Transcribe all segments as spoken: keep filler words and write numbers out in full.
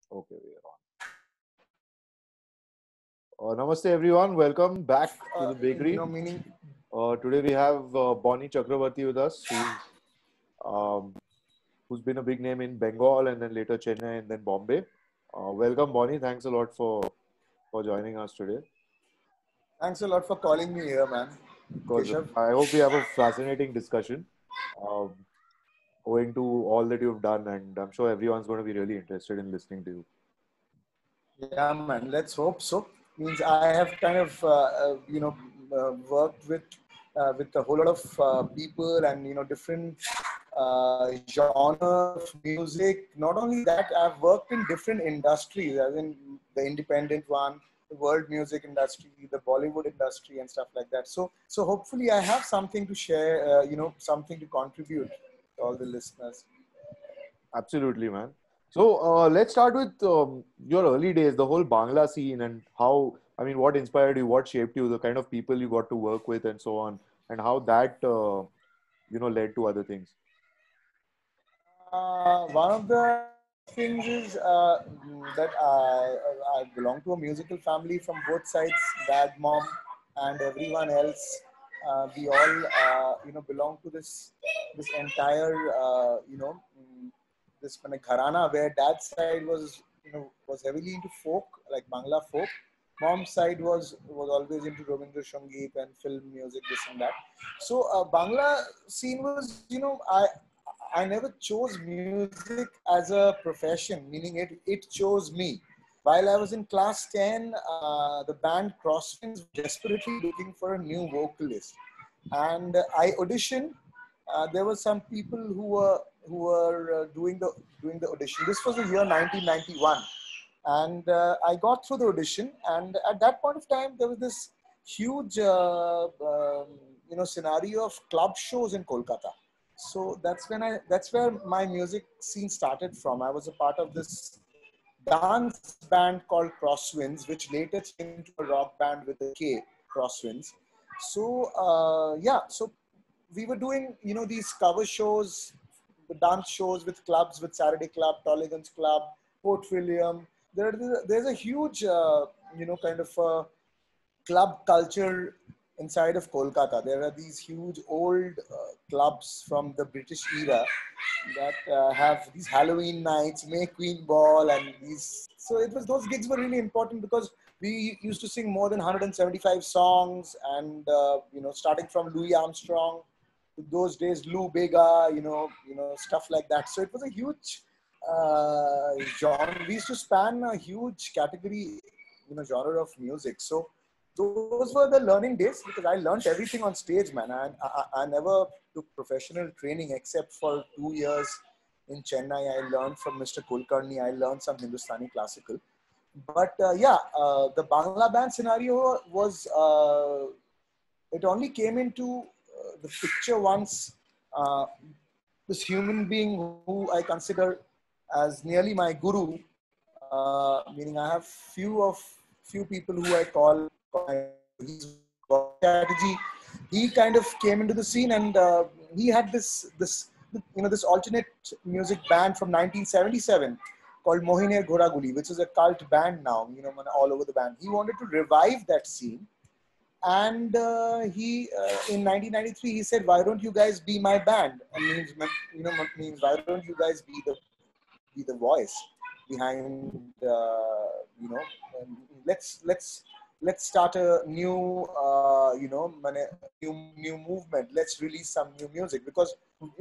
Okay, we are on. Uh, namaste, everyone. Welcome back to uh, the you bakery. know, meaning, Uh, today we have uh, Bonnie Chakravarti with us, who's um, who's been a big name in Bengal and then later Chennai and then Bombay. Uh, welcome, Bonnie. Thanks a lot for for joining us today. thanks a lot for calling me here, man. Because Keshav. I hope we have a fascinating discussion, um, owing to all that you've done, and I'm sure everyone's going to be really interested in listening to you. Yeah, man. Let's hope so. Means I have kind of, uh, uh, you know, uh, worked with uh, with a whole lot of uh, people and you know different uh, genres of music. Not only that, I've worked in different industries, as in the independent one, the world music industry, the Bollywood industry, and stuff like that. So, so hopefully, I have something to share. Uh, you know, something to contribute to all the listeners. Absolutely, man. So uh, let's start with um, your early days, the whole Bangla scene, and how, I mean, what inspired you, what shaped you, the kind of people you got to work with, and so on, and how that, uh, you know, led to other things. Uh, one of the things is uh, that I, I belong to a musical family from both sides, dad, mom, and everyone else. Uh, we all, uh, you know, belong to this this entire, uh, you know, mm, this kind of gharana where dad's side was, you know, was heavily into folk, like Bangla folk. Mom's side was was always into Rabindra Sangeet and film music, this and that. So uh, Bangla scene was, you know, I I never chose music as a profession, meaning it, it chose me. While I was in class ten, uh, the band Crosswinds were desperately looking for a new vocalist. And I auditioned. Uh, there were some people who were who were uh, doing the doing the audition. This was the year nineteen ninety-one, and uh, I got through the audition. And at that point of time, there was this huge, uh, um, you know, scenario of club shows in Kolkata. So that's when I that's where my music scene started from. I was a part of this dance band called Crosswinds, which later changed into a rock band with a K, Crosswinds. So uh, yeah, so we were doing you know these cover shows, the dance shows with clubs, with Saturday Club, Toligans Club, Port William. There, there's a huge uh, you know kind of uh, club culture inside of Kolkata. There are these huge old uh, clubs from the British era that uh, have these Halloween nights, May Queen Ball, and these. So it was those gigs were really important because we used to sing more than one hundred seventy-five songs, and uh, you know, starting from Louis Armstrong to those days, Lou Bega, you know, you know, stuff like that. So it was a huge uh, genre. We used to span a huge category, you know, genre of music. So those were the learning days because I learned everything on stage, man. I, I, I never took professional training except for two years in Chennai. I learned from Mister Kulkarni. I learned some Hindustani classical. But uh, yeah, uh, the Bangla band scenario was, uh, it only came into uh, the picture once uh, this human being who I consider as nearly my guru, uh, meaning I have few of few people who I call call my guru. He's Gaurav Chatterjee. He kind of came into the scene, and uh, he had this this you know this alternate music band from nineteen seventy-seven called Mohiner Ghoraguli, which is a cult band now, you know, all over the band. He wanted to revive that scene, and uh, he uh, in nineteen ninety-three he said, why don't you guys be my band? And means you know means why don't you guys be the be the voice behind uh, you know um, let's let's let's start a new uh, you know new new movement. Let's release some new music because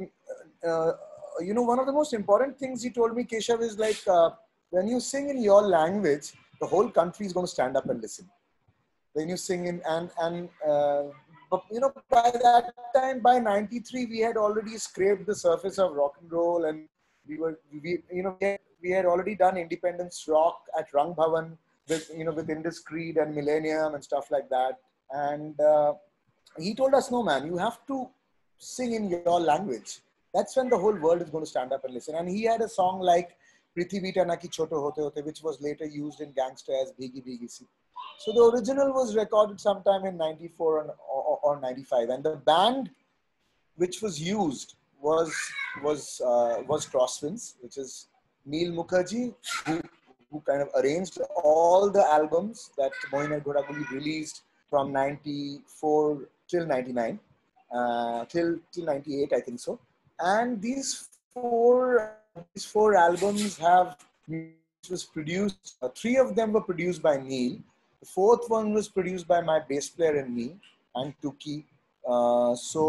uh, you know one of the most important things he told me, Keshav, is like uh, when you sing in your language, the whole country is going to stand up and listen when you sing in. And and uh, but you know by that time, by ninety-three, we had already scraped the surface of rock and roll, and we were we you know we had we had already done independence rock at Rang Bhavan with you know with Indus Creed and Millennium and stuff like that. And uh, he told us, no man, you have to sing in your language. That's when the whole world is going to stand up and listen. And he had a song like Prithivita Naki Choto Hote Hote, which was later used in Gangster as Bhigi Bhigi Si. So the original was recorded sometime in ninety-four or, or, or ninety-five, and the band which was used was was uh, was Crosswinds, which is Neil Mukherjee, who who kind of arranged all the albums that Moin Ghoraguli released from ninety-four till ninety-nine, uh, till till ninety-eight, I think so. And these four these four albums have was produced. Uh, three of them were produced by Neil. The fourth one was produced by my bass player and me, and Tuki. Uh, so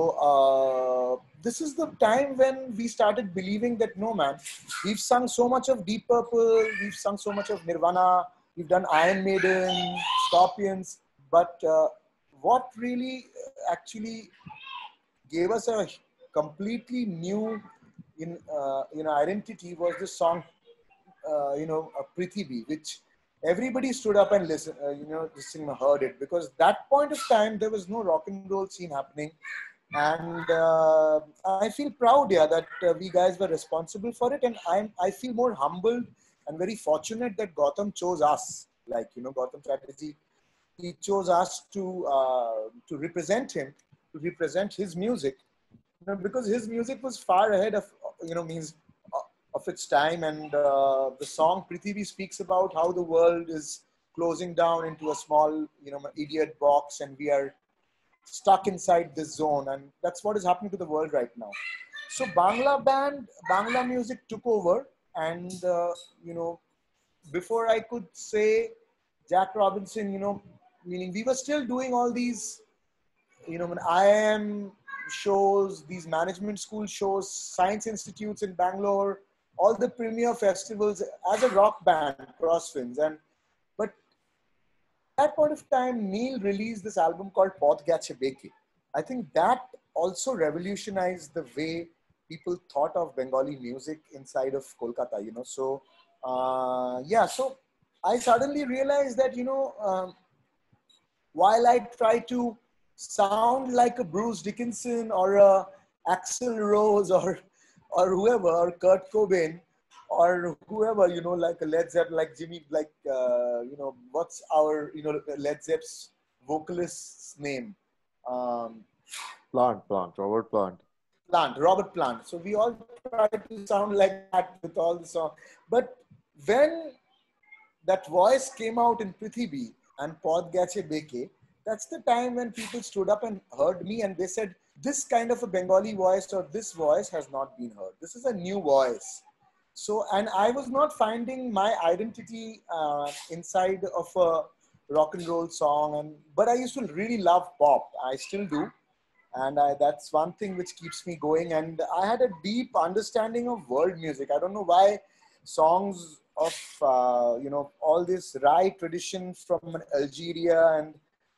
uh, this is the time when we started believing that no man, we've sung so much of Deep Purple, we've sung so much of Nirvana, we've done Iron Maiden, Scorpions, but uh, what really actually gave us a completely new in uh, you know identity was this song, uh, you know, uh, Prithivi, which everybody stood up and listened, uh, you know, listened, heard it, because that point of time there was no rock and roll scene happening, and uh, I feel proud, yeah, that uh, we guys were responsible for it, and I'm I feel more humbled and very fortunate that Gautam chose us, like you know, Gautam Chatterjee, he chose us to uh, to represent him, to represent his music, you know, because his music was far ahead of, you know, means uh, of its time. And uh, the song Prithivi speaks about how the world is closing down into a small, you know, idiot box, and we are stuck inside this zone. And that's what is happening to the world right now. So Bangla band, Bangla music took over, and uh, you know, before I could say Jack Robinson, you know, meaning we were still doing all these, you know, when I am shows, these management school shows, science institutes in Bangalore, all the premier festivals as a rock band, Crosswinds. And but at that point of time, Neil released this album called Pod Gache Beke. I think that also revolutionized the way people thought of Bengali music inside of Kolkata, you know. So, uh, yeah, so I suddenly realized that, you know, um, while I try to sound like a Bruce Dickinson or a Axl Rose or or whoever, or Kurt Cobain or whoever, you know, like a Led Zeppelin, like Jimmy, like uh, you know, what's our, you know, Led Zepp's vocalist's name? Um, Plant, Plant, Robert Plant. Plant, Robert Plant. So we all try to sound like that with all the song. But when that voice came out in Prithivi and Pod Gache Beke, that's the time when people stood up and heard me, and they said, this kind of a Bengali voice or this voice has not been heard. This is a new voice. So, and I was not finding my identity uh, inside of a rock and roll song, and but I used to really love pop. I still do, and I, that's one thing which keeps me going. And I had a deep understanding of world music. I don't know why songs of uh, you know, all this Rai tradition from Algeria, and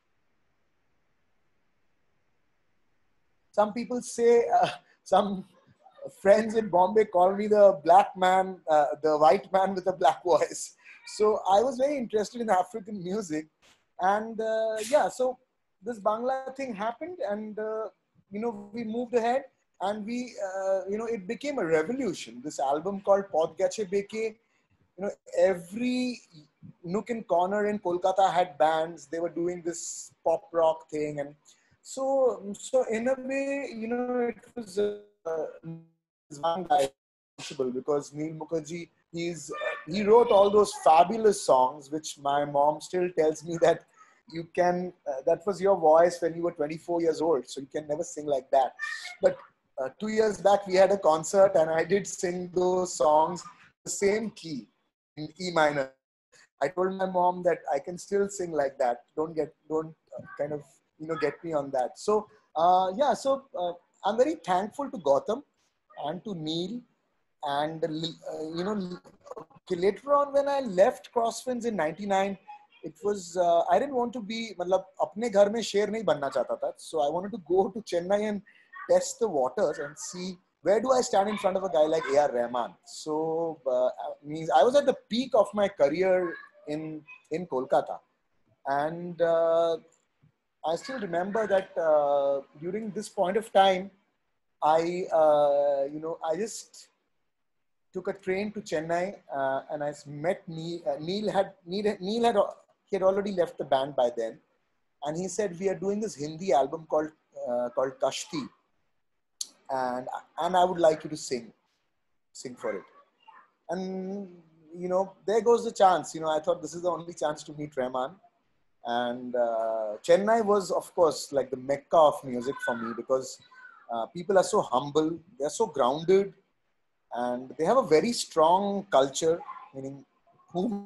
some people say, uh, some friends in Bombay call me the black man, uh, the white man with a black voice. So I was very interested in African music, and uh, yeah, so this Bangla thing happened, and uh, you know, we moved ahead, and we, uh, you know, it became a revolution. This album called Pod Gache Beke, you know, every nook and corner in Kolkata had bands. They were doing this pop rock thing, and so, so in a way, you know, it was uh, one guy responsible, because Neil Mukherjee, he's uh, he wrote all those fabulous songs, which my mom still tells me that you can. Uh, that was your voice when you were twenty-four years old, so you can never sing like that. But uh, two years back, we had a concert, and I did sing those songs the same key in E minor. I told my mom that I can still sing like that. Don't get, don't uh, kind of, you know, get me on that. So uh, yeah, so uh, I'm very thankful to Gautam and to Neil, and uh, you know, okay, later on when I left Crosswinds in ninety-nine, it was uh, I didn't want to be, मतलब अपने घर में शेर नहीं बनना चाहता था. So I wanted to go to Chennai and test the waters and see where do I stand in front of a guy like A R Rahman. So uh, means I was at the peak of my career in in Kolkata, and uh, I still remember that uh, during this point of time, I uh, you know, I just took a train to Chennai, uh, and I met Neil. Uh, Neil had Neil, Neil had he had already left the band by then, and he said, we are doing this Hindi album called uh, called Kashti, and and I would like you to sing sing for it. And you know, there goes the chance. You know, I thought this is the only chance to meet Rahman. And uh, Chennai was, of course, like the mecca of music for me because uh, people are so humble, they're so grounded, and they have a very strong culture, meaning who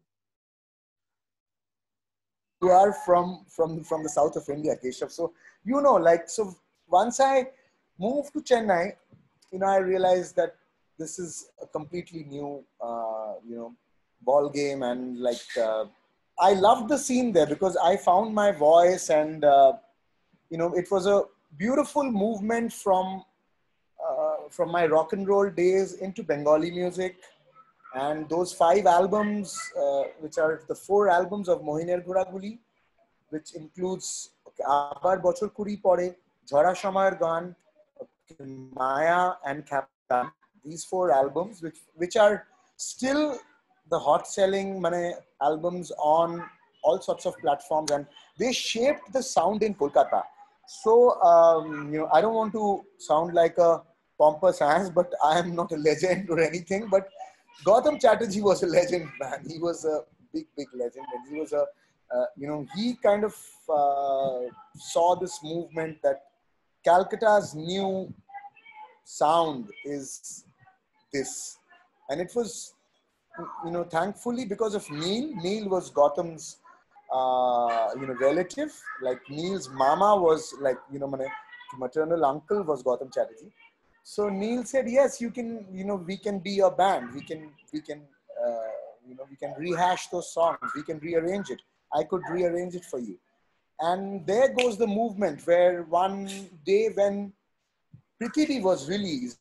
you are from from from the south of India, Keshav. So you know, like so once I moved to Chennai, you know, I realized that this is a completely new, uh, you know, ball game, and like uh, I loved the scene there because I found my voice, and uh, you know, it was a beautiful movement from uh, from my rock and roll days into Bengali music. And those five albums, uh, which are the four albums of Mohiner Ghuraguli, which includes okay, Abar Bochor Kuri Pore, Jhara Shamayar Gan, okay, Maya, and Captain. These four albums, which which are still the hot selling mane, albums on all sorts of platforms, and they shaped the sound in Kolkata. So um, you know, I don't want to sound like a pompous ass, but I am not a legend or anything. But Gautam Chatterjee was a legend, man. He was a big, big legend, and he was a uh, you know, he kind of uh, saw this movement that Calcutta's new sound is this. And it was, you know, thankfully because of Neil. Neil was Gautam's, uh, you know, relative. Like Neil's mama was like, you know, my maternal uncle was Gautam Chatterjee. So Neil said, yes, you can, you know, we can be your band. We can, we can, uh, you know, we can rehash those songs. We can rearrange it. I could rearrange it for you. And there goes the movement where one day when Prithivi was released,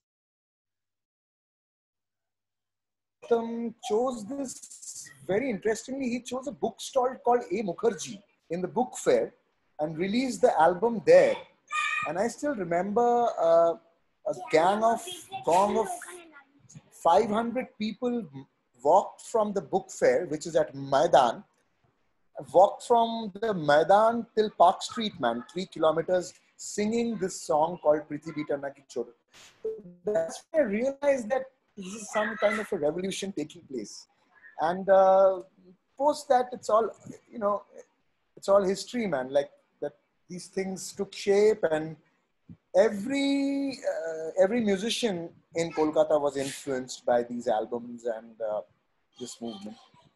Gautam chose this, very interestingly, he chose a bookstall called A. Mukherjee in the book fair and released the album there. And I still remember uh, a gang of, gong of five hundred people walked from the book fair, which is at Maidan, walked from the Maidan till Park Street, man, three kilometers, singing this song called Priti Bita Naki Chor. That's when I realized that this is some kind of a revolution taking place. And uh, post that, it's all, you know, it's all history, man. Like that, these things took shape, and every uh, every musician in Kolkata was influenced by these albums and uh, this movement.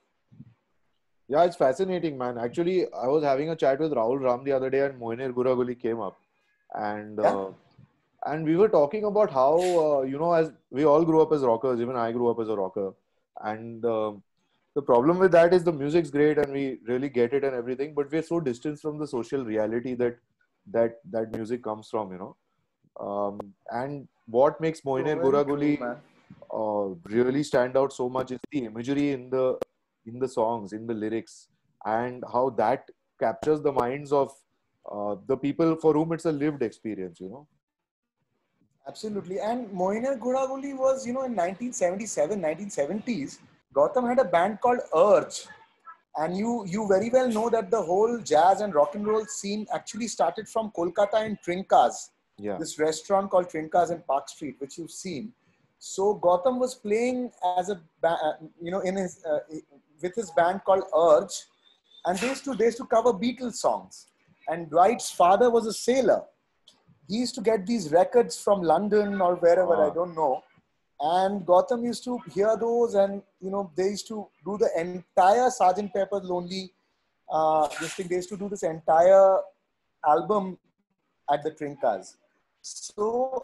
Yeah, it's fascinating, man. Actually, I was having a chat with Rahul Ram the other day, and Mohinir Guraguli came up, and Yeah, uh, and we were talking about how uh, you know, as we all grew up as rockers. Even I grew up as a rocker, and um the problem with that is the music's great, and we really get it and everything, but we're so distant from the social reality that that that music comes from. You know, um, and what makes so Mohinir very true, Guraguli man. uh, really stand out so much is the imagery in the in the songs, in the lyrics, and how that captures the minds of uh, the people for whom it's a lived experience. You know. Absolutely. And Moiner Guraguli was, you know, in nineteen seventy-seven, nineteen seventies, Gautam had a band called Urge. And you, you very well know that the whole jazz and rock and roll scene actually started from Kolkata in Trinkas, Yeah. this restaurant called Trinkas in Park Street, which you've seen. So Gautam was playing as a, ba- uh, you know, in his, uh, with his band called Urge. And they used to, they used to cover Beatles songs. And Dwight's father was a sailor. He used to get these records from London or wherever, I Ah, don't know. And Gotham used to hear those, and you know, they used to do the entire Sergeant Pepper's Lonely uh, this thing. They used to do this entire album at the Trinkas. So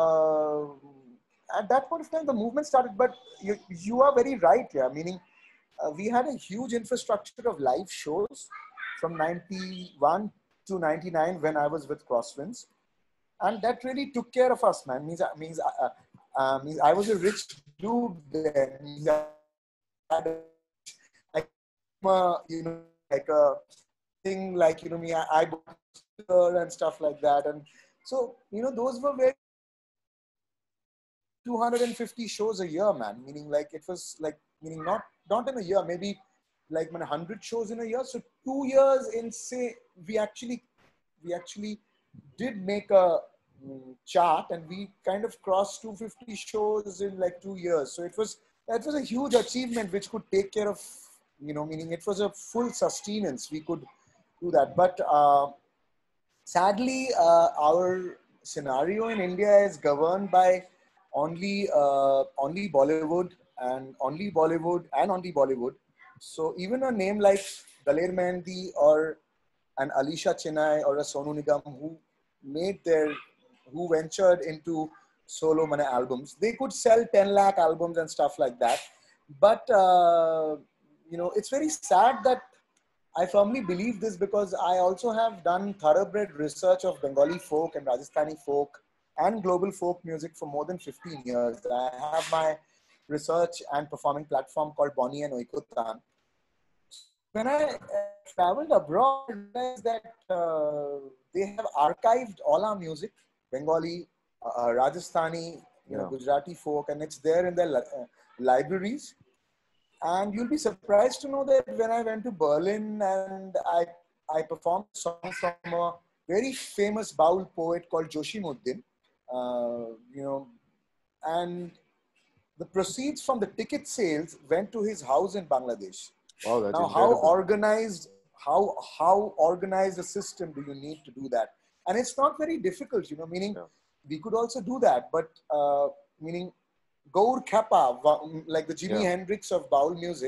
uh, at that point of time, the movement started. But you, you are very right, yeah. Meaning, uh, we had a huge infrastructure of live shows from ninety-one to ninety-nine when I was with Crosswinds, and that really took care of us, man. Means, means, uh, uh, means I was a rich dude then. Means I had a, like, uh, you know, like a thing like, you know, me, I, I bought and stuff like that. And so, you know, those were very two hundred fifty shows a year, man. Meaning like it was like, meaning not, not in a year, maybe like man, one hundred shows in a year. So two years in, say, we actually, we actually did make a mm, chart, and we kind of crossed two hundred fifty shows in like two years. So it was That was a huge achievement which could take care of, you know, meaning it was a full sustenance. We could do that. But uh, sadly, uh, our scenario in India is governed by only uh, only Bollywood and only Bollywood and only Bollywood. So even a name like Daler Mehndi or an Alisha Chennai or a Sonu Nigam who made their, who ventured into solo mane albums, they could sell ten lakh albums and stuff like that. But, uh, you know, it's very sad that I firmly believe this because I also have done thoroughbred research of Bengali folk and Rajasthani folk and global folk music for more than fifteen years. I have my research and performing platform called Bonnie and Oikotan. When I uh, traveled abroad, I realized that uh, they have archived all our music, Bengali, uh, Rajasthani, you know, Yeah. Gujarati folk, and it's there in their li- uh, libraries. And you'll be surprised to know that when I went to Berlin and I, I performed a song from a very famous Baul poet called Joshimuddin, uh, you know, and the proceeds from the ticket sales went to his house in Bangladesh. Wow, that's Now, how incredible. organized, how how organized a system do you need to do that? And it's not very difficult, you know. Meaning, Yeah. we could also do that, but uh, meaning, Gaur Kappa, like the Jimi Yeah. Hendrix of Baul music,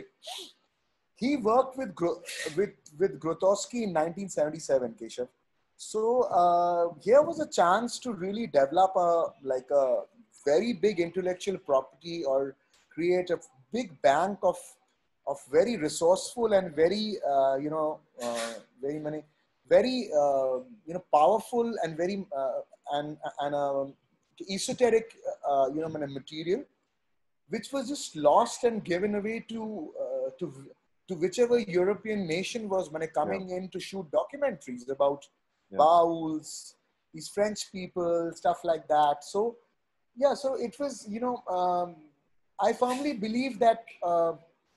he worked with Gro- with with Grotowski in nineteen seventy-seven, Keshav. So uh, here was a chance to really develop a like a very big intellectual property or create a big bank of of very resourceful and very uh, you know uh, very many very uh, you know powerful and very uh, and and um, esoteric uh, you know material which was just lost and given away to uh, to to whichever European nation was when Yeah. coming in to shoot documentaries about Yeah. Bauls, these French people, stuff like that. So yeah, so it was you know um, I firmly believe that uh,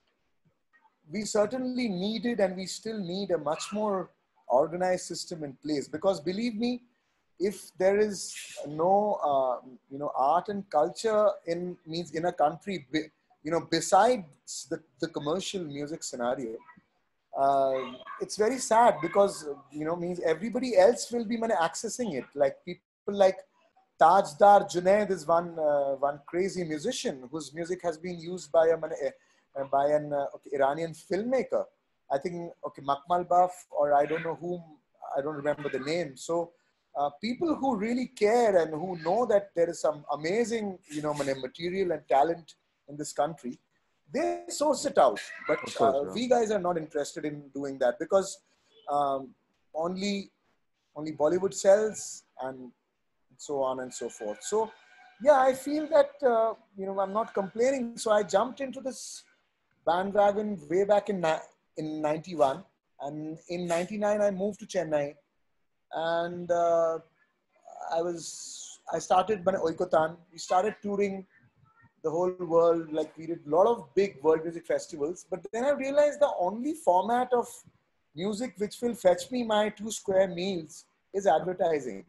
we certainly needed and we still need a much more organized system in place because believe me, if there is no uh, you know art and culture in means in a country you know besides the, the commercial music scenario, uh, it's very sad because you know means everybody else will be man, accessing it, like people like Tajdar Junaid is one uh, one crazy musician whose music has been used by a man, uh, by an uh, okay, Iranian filmmaker. I think okay Makmal Baf or I don't know whom, I don't remember the name. So uh, people who really care and who know that there is some amazing you know man, material and talent in this country, they source it out. But Of course. uh, Yeah. we guys are not interested in doing that because um, only only Bollywood sells and so on and so forth. So yeah, I feel that uh, you know I'm not complaining. So I jumped into this bandwagon way back in ni- in ninety-one, and in ninety-nine I moved to Chennai, and uh, I was I started by Oikotan. We started touring the whole world. Like we did a lot of big world music festivals. But then I realized the only format of music which will fetch me my two square meals is Yeah. advertising.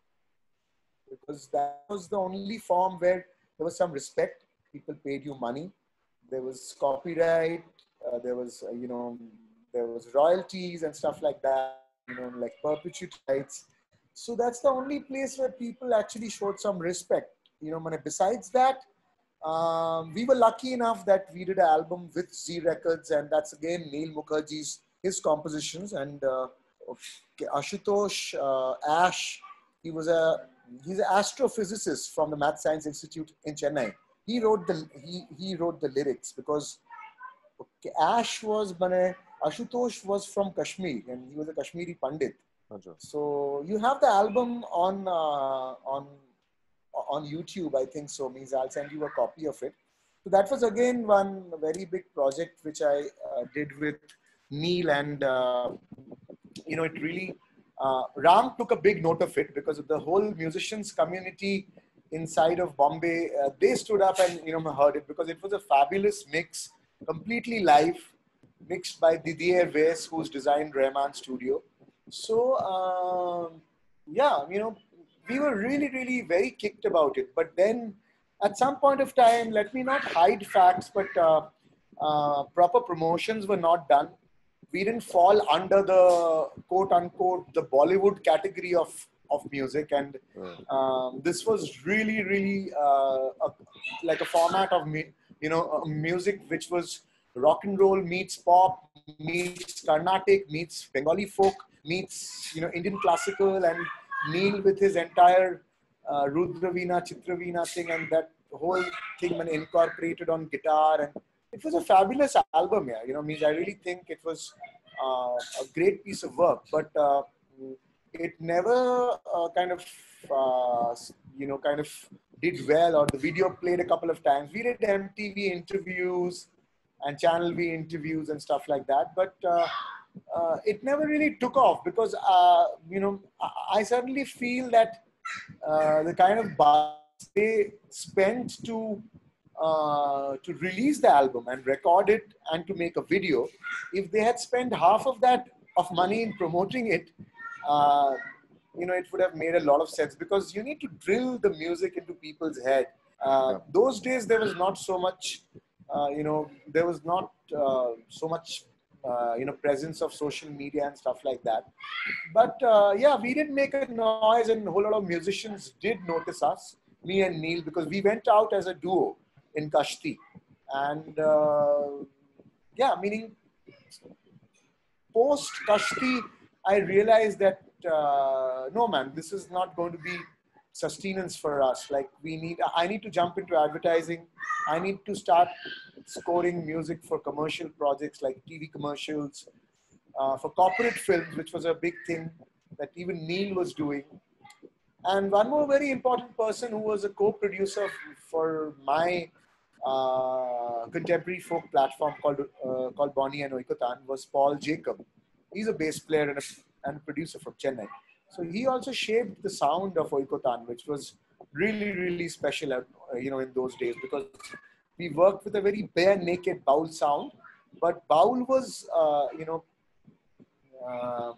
Because that was the only form where there was some respect. People paid you money. There was copyright. Uh, there was, uh, you know, there was royalties and stuff like that. You know, like perpetuity rights. So that's the only place where people actually showed some respect. You know, man, besides that, um, we were lucky enough that we did an album with Z Records, and that's again Neil Mukherjee's his compositions and uh, okay, Ashutosh uh, Ash. He was a he's an astrophysicist from the Math Science Institute in Chennai. He wrote the he he wrote the lyrics because okay, Ash was bane, Ashutosh was from Kashmir and he was a Kashmiri Pandit. Gotcha. So you have the album on uh, on on YouTube, I think so. Means I'll send you a copy of it. So that was again one very big project which I uh, did with Neil, and uh, you know it really uh, Ram took a big note of it because of the whole musicians community inside of Bombay. Uh, they stood up and you know heard it because it was a fabulous mix, completely live, mixed by Didier Weiss, who's designed Rahman Studio. So um, yeah, you know we were really really very kicked about it. But then at some point of time, let me not hide facts, but uh, uh, proper promotions were not done. We didn't fall under the quote unquote the Bollywood category of of music, and um, this was really really uh, a, like a format of me, you know, uh, music which was rock and roll meets pop meets Carnatic meets Bengali folk meets, you know, Indian classical, and Neil with his entire uh, Rudravina, Chitravina thing, and that whole thing man incorporated on guitar, and it was a fabulous album. Yeah, you know, means I really think it was uh, a great piece of work, but uh, it never uh, kind of uh, you know kind of did well, or the video played a couple of times. We did M T V interviews and Channel V interviews and stuff like that, but uh, uh, it never really took off because uh, you know I, I certainly feel that uh, the kind of budget they spent to uh, to release the album and record it and to make a video, if they had spent half of that of money in promoting it, uh, you know, it would have made a lot of sense, because you need to drill the music into people's head. Uh, Yeah. those days there was not so much, uh, you know, there was not uh, so much, uh, you know, presence of social media and stuff like that. But uh, yeah, we did make a noise, and a whole lot of musicians did notice us, me and Neil, because we went out as a duo in Kashti. And uh, yeah, meaning post Kashti, I realized that uh, no, man, this is not going to be sustenance for us. Like we need, I need to jump into advertising. I need to start scoring music for commercial projects like T V commercials, uh, for corporate films, which was a big thing that even Neil was doing. And one more very important person who was a co-producer for my uh, contemporary folk platform called uh, called Bonnie and Oikotan was Paul Jacob. He's a bass player and a, and a producer from Chennai. So he also shaped the sound of Oikotan, which was really really special, uh, you know, in those days, because we worked with a very bare naked baul sound, but baul was uh, you know. Uh,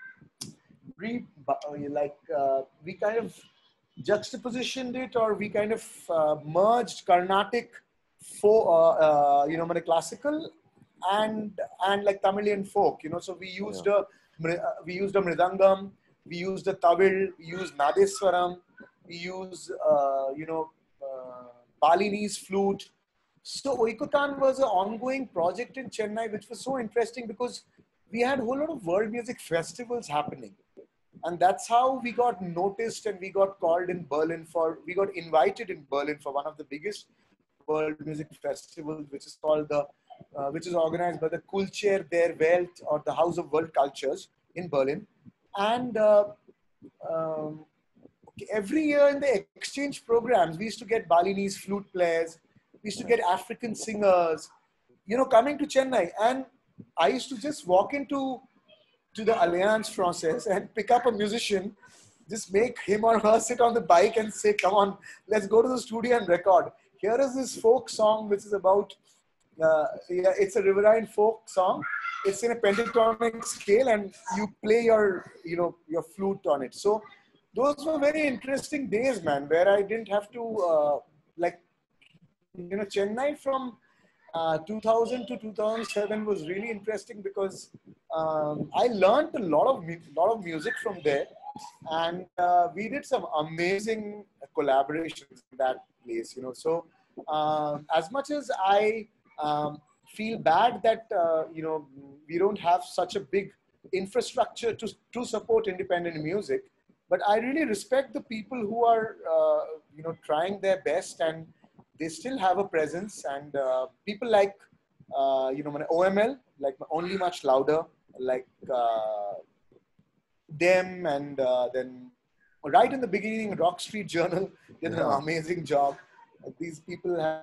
re, like uh, we kind of juxtapositioned it, or we kind of uh, merged Carnatic, for uh, uh, you know, মানে classical and and like Tamilian folk, you know. So we used Yeah. a mri- uh, we used a mridangam, we used a tawil, we used nadeswaram, we used uh, you know uh, Balinese flute. So Oikotan was an ongoing project in Chennai, which was so interesting because we had a whole lot of world music festivals happening. And that's how we got noticed, and we got called in Berlin for, we got invited in Berlin for one of the biggest world music festivals, which is called the, uh, which is organized by the Kultur der Welt, or the House of World Cultures in Berlin. And uh, um, every year in the exchange programs, we used to get Balinese flute players, we used to get African singers, you know, coming to Chennai. And I used to just walk into to the Alliance Francaise and pick up a musician, just make him or her sit on the bike and say, come on, let's go to the studio and record. Here is this folk song, which is about, uh, yeah, it's a riverine folk song. It's in a pentatonic scale, and you play your, you know, your flute on it. So those were very interesting days, man, where I didn't have to, uh, like, you know, Chennai from uh, two thousand to two thousand seven was really interesting because um, I learned a lot of mu- lot of music from there, and uh, we did some amazing collaborations in that place. You know, so um, as much as I um, feel bad that uh, you know we don't have such a big infrastructure to to support independent music, but I really respect the people who are uh, you know trying their best, and they still have a presence. And uh, people like uh, you know O M L, like Only Much Louder, like uh, them, and uh, then right in the beginning, Rock Street Journal did an Yeah. amazing job. These people have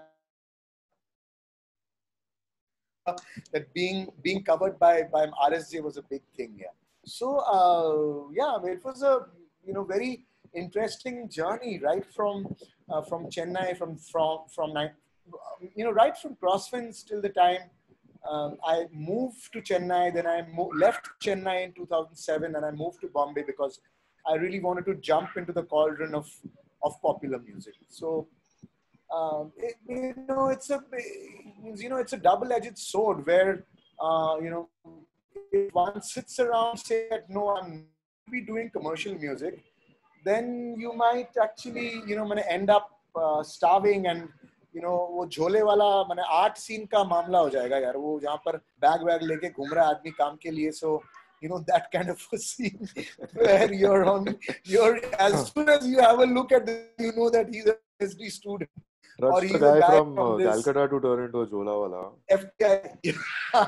that being being covered by by R S J was a big thing. Yeah. So uh, yeah, I mean, it was a you know very interesting journey, right from uh, from Chennai, from from from ni- you know right from Crosswinds till the time um, I moved to Chennai. Then I mo- left Chennai in two thousand seven, and I moved to Bombay because I really wanted to jump into the cauldron of of popular music. So um, it, you know, it's a, you know, it's a double-edged sword where, uh, you know, if one sits around saying that, no, I'm not be doing commercial music, then you might actually, you know, मैंने end up uh, starving and, you know, वो झोले वाला मैंने art scene का मामला हो जाएगा यार, वो जहाँ पर बैग वैग लेके घूम रहा है आदमी काम के लिए, so you know that kind of a scene where you're on, you're as soon as you have a look at this, you know that he's a P H D student or Trust the he's a guy guy from from uh, this Calcutta to turn into a Jola wala. F T I.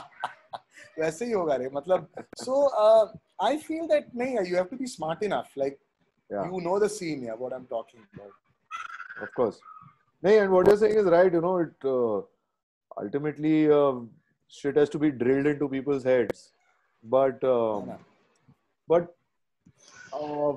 वैसे ही होगा रे मतलब. So uh, I feel that नहीं, you have to be smart enough, like Yeah, you know the scene, yeah, what I'm talking about. of course. No, and what you're saying is right. You know, it uh, ultimately uh, shit has to be drilled into people's heads. But um, है ना? but uh,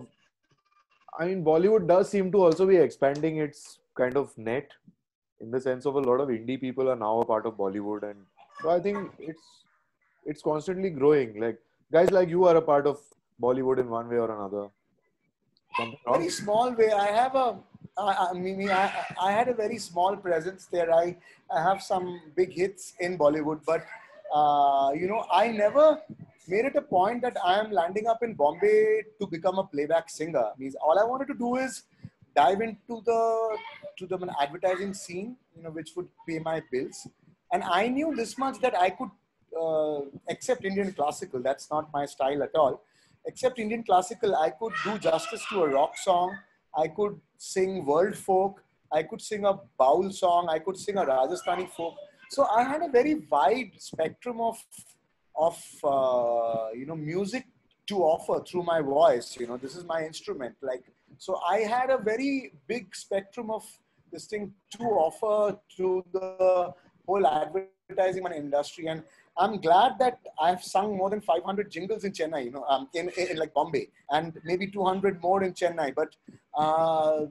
I mean, Bollywood does seem to also be expanding its kind of net in the sense of a lot of indie people are now a part of Bollywood, and so I think it's it's constantly growing. Like guys like you are a part of Bollywood in one way or another. Something wrong? Very small way. I have a, I, I mean, I, I had a very small presence there. I, I have some big hits in Bollywood, but uh, you know, I never made it a point that I am landing up in Bombay to become a playback singer. Means all I wanted to do is dive into the to the advertising scene, you know, which would pay my bills. And I knew this much that I could uh, accept Indian classical. That's not my style at all. Except Indian classical, I could do justice to a rock song. I could sing world folk. I could sing a baul song. I could sing a Rajasthani folk. So I had a very wide spectrum of of uh, you know music to offer through my voice. You know, this is my instrument. Like so, I had a very big spectrum of this thing to offer to the whole advertising and industry. And I'm glad that I've sung more than five hundred jingles in Chennai, you know, um, in, in, in like Bombay, and maybe two hundred more in Chennai. But, uh,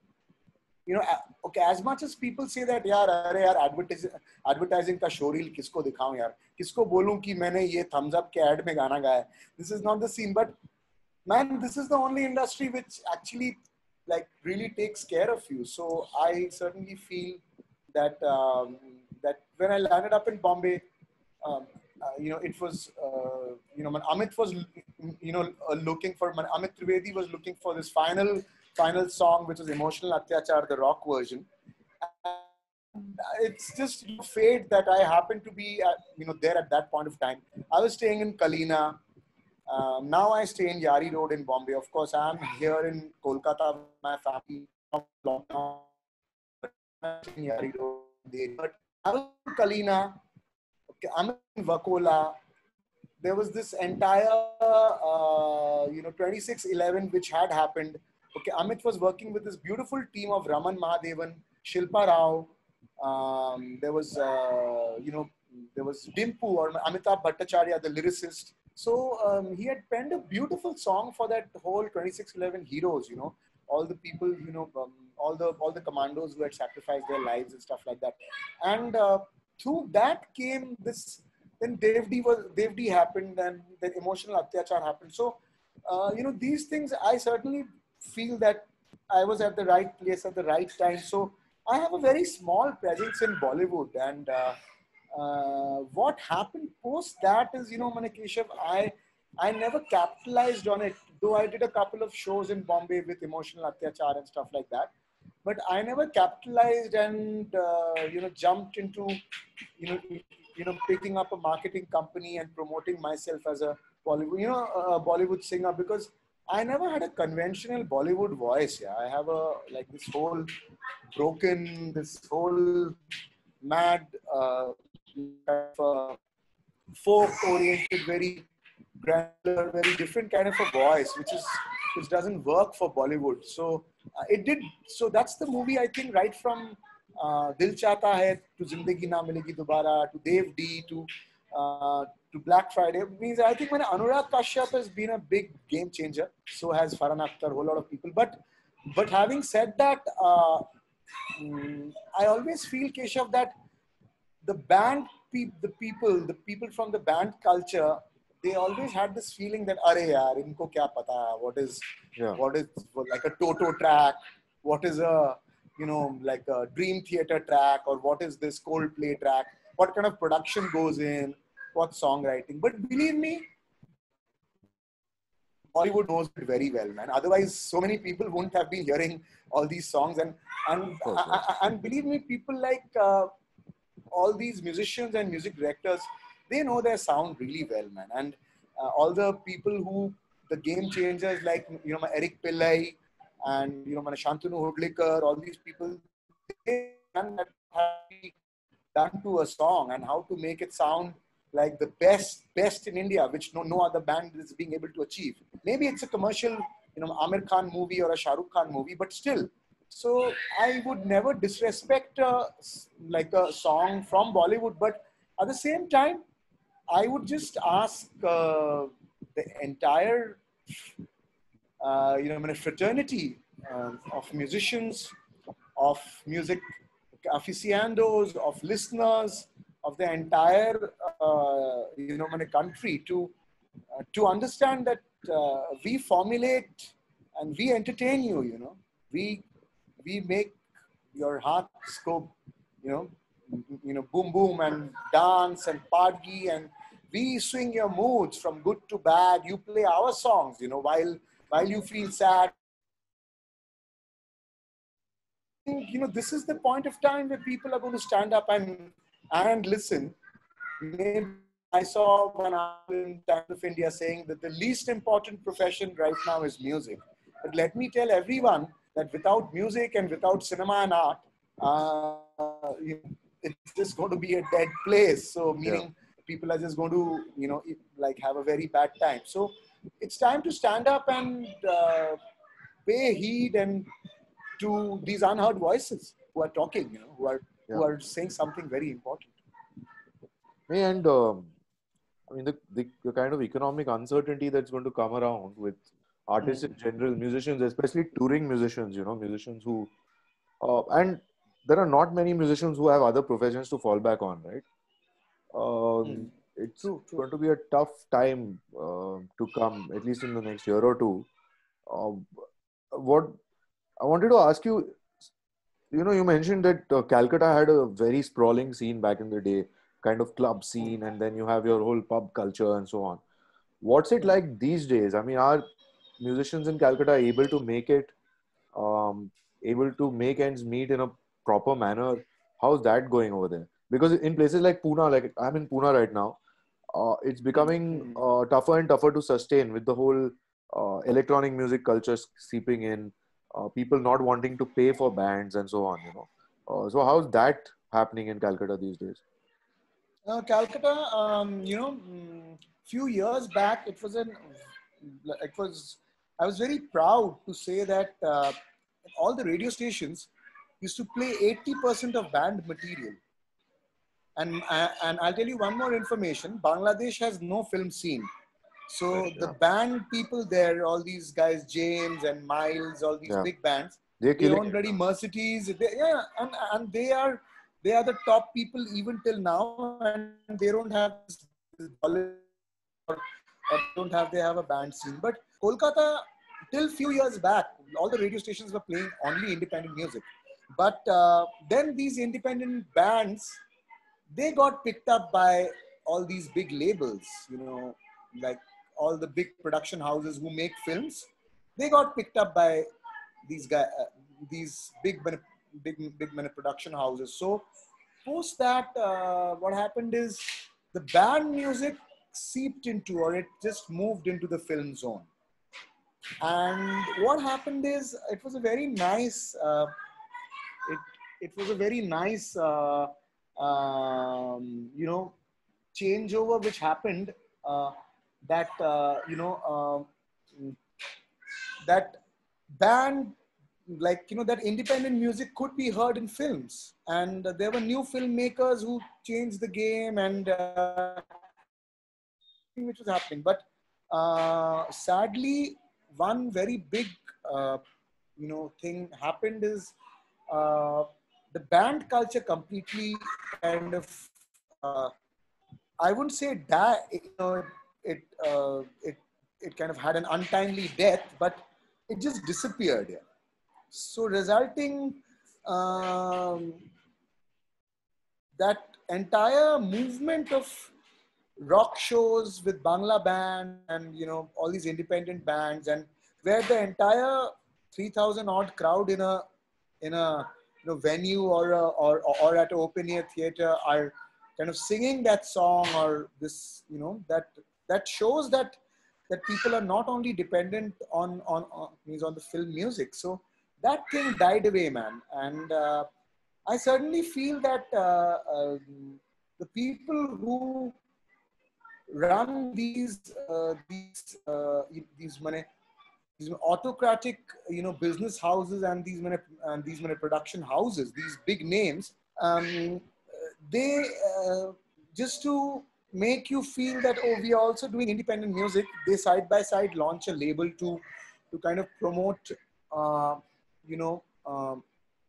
you know, okay, as much as people say that, yaar, अरे यार, advertising, advertising का showreel किसको दिखाऊं यार, किसको बोलूं कि मैंने ये thumbs up के ad में गाना गाया. This is not the scene, but man, this is the only industry which actually like really takes care of you. So I certainly feel that um, that when I landed up in Bombay, um, uh, you know, it was, uh, you know, when Amit was, you know, uh, looking for, when Amit Trivedi was looking for this final, final song, which was Emotional Atyachar, the rock version. And it's just you know, fate that I happened to be, at, you know, there at that point of time. I was staying in Kalina. Um, now I stay in Yari Road in Bombay. Of course, I'm here in Kolkata with my family. In Yari Road, but I was in Kalina. Okay, I'm in Vakola. There was this entire, uh, you know, twenty-six eleven which had happened. Okay, Amit was working with this beautiful team of Raman Mahadevan, Shilpa Rao. Um, there was, uh, you know, there was Dimpu or Amitabh Bhattacharya, the lyricist. So um, he had penned a beautiful song for that whole twenty-six eleven heroes, you know, all the people, you know, um, all the all the commandos who had sacrificed their lives and stuff like that. And uh, through that came this, then Devdi was, Devdi happened, and then Emotional Atyachar happened. So, uh, you know, these things, I certainly feel that I was at the right place at the right time. So I have a very small presence in Bollywood, and uh, uh, what happened post that is, you know, Manikeshav, I I never capitalized on it, though I did a couple of shows in Bombay with Emotional Atyachar and stuff like that. But I never capitalized and uh, you know jumped into you know you know picking up a marketing company and promoting myself as a Bollywood you know a Bollywood singer, because I never had a conventional Bollywood voice. Yeah, I have a like this whole broken, this whole mad uh, kind of a folk-oriented, very granular, very different kind of a voice, which is which doesn't work for Bollywood. So uh, it did. So that's the movie, I think, right from uh, Dil Chahta Hai to Zindagi Na Milegi Dobara to Dev D to uh, to Black Friday. It means I think when Anurag Kashyap has been a big game changer. So has Farhan Akhtar, a whole lot of people. But but having said that, uh, mm, I always feel, Keshav, that the band, pe- the people, the people from the band culture, they always had this feeling that, "Arey yaar, inko kya pata? What is, Yeah. what is like a Toto track? What is a, you know, like a Dream Theater track, or what is this Coldplay track? What kind of production goes in? What songwriting? But believe me, Bollywood knows it very well, man. Otherwise, so many people wouldn't have been hearing all these songs. And and Of course, yes. and believe me, people like uh, all these musicians and music directors, they know their sound really well, man. And uh, all the people who, the game changers like, you know, my Eric Pillai and, you know, my Shantanu Hudlikar, all these people, they done that have to done to a song and how to make it sound like the best, best in India, which no, no other band is being able to achieve. Maybe it's a commercial, you know, Amir Khan movie or a Shah Rukh Khan movie, but still. So I would never disrespect uh, like a song from Bollywood, but at the same time, I would just ask uh, the entire, uh, you know, fraternity uh, of musicians, of music aficionados, of listeners, of the entire, uh, you know, country to uh, to understand that uh, we formulate and we entertain you. You know, we we make your hearts go, you know, you know, boom boom and dance and party, and we swing your moods from good to bad. You play our songs, you know, while while you feel sad. You know, this is the point of time where people are going to stand up and and listen. Maybe I saw one article in Times of India saying that the least important profession right now is music. But let me tell everyone that without music and without cinema and art, uh, you know, it's just going to be a dead place. So meaning yeah. people are just going to, you know, like have a very bad time. So it's time to stand up and uh, pay heed and to these unheard voices who are talking, you know, who are yeah. who are saying something very important. And um, I mean, the, the, the kind of economic uncertainty that's going to come around with artists mm. in general, musicians, especially touring musicians, you know, musicians who, uh, and there are not many musicians who have other professions to fall back on, right? Um, mm. It's true, true. going to be a tough time uh, to come, at least in the next year or two. Uh, what I wanted to ask you, you know, you mentioned that uh, Calcutta had a very sprawling scene back in the day, kind of club scene, and then you have your whole pub culture and so on. What's it like these days? I mean, are musicians in Calcutta able to make it, um, able to make ends meet in a proper manner? How's that going over there? Because in places like Pune, like I'm in Pune right now, uh, it's becoming uh, tougher and tougher to sustain with the whole uh, electronic music culture seeping in, uh, people not wanting to pay for bands and so on, you know. Uh, so how's that happening in Calcutta these days? Uh, Calcutta, um, you know, mm, few years back, it was an, it was, I was very proud to say that uh, all the radio stations used to play eighty percent of band material. And, uh, and I'll tell you one more information, Bangladesh has no film scene. So right, the yeah. band people there, all these guys, James and Miles, all these yeah. big bands, They're they own bloody Mercedes. They, yeah, and, and they are, they are the top people even till now, and they don't have this or, or don't have they have a band scene. But Kolkata, till few years back, all the radio stations were playing only independent music. But uh, then these independent bands, they got picked up by all these big labels, you know, like all the big production houses who make films. They got picked up by these guys, uh, these big, big, big production houses. So post that, uh, what happened is the band music seeped into, or it just moved into the film zone. And what happened is, it was a very nice, uh, it, it was a very nice, uh, um, you know, changeover which happened, uh, that, uh, you know, uh, that band, like, you know, that independent music could be heard in films. And uh, there were new filmmakers who changed the game, and uh, which was happening. But uh, sadly, one very big, uh, you know, thing happened is uh, the band culture completely kind of, uh, I wouldn't say die, you know, it, uh, it, it kind of had an untimely death, but it just disappeared. Yeah. So resulting, um, that entire movement of rock shows with Bangla band and you know all these independent bands, and where the entire three thousand odd crowd in a in a you know, venue or a, or or at an open air theater are kind of singing that song, or this you know that that shows that that people are not only dependent on on on, means on the film music. So that thing died away, man. And uh, I certainly feel that uh, um, the people who run these uh, these uh, these money these autocratic you know business houses and these many and these many production houses, these big names, um, they uh, just to make you feel that oh, we are also doing independent music, they side by side launch a label to to kind of promote uh, you know um,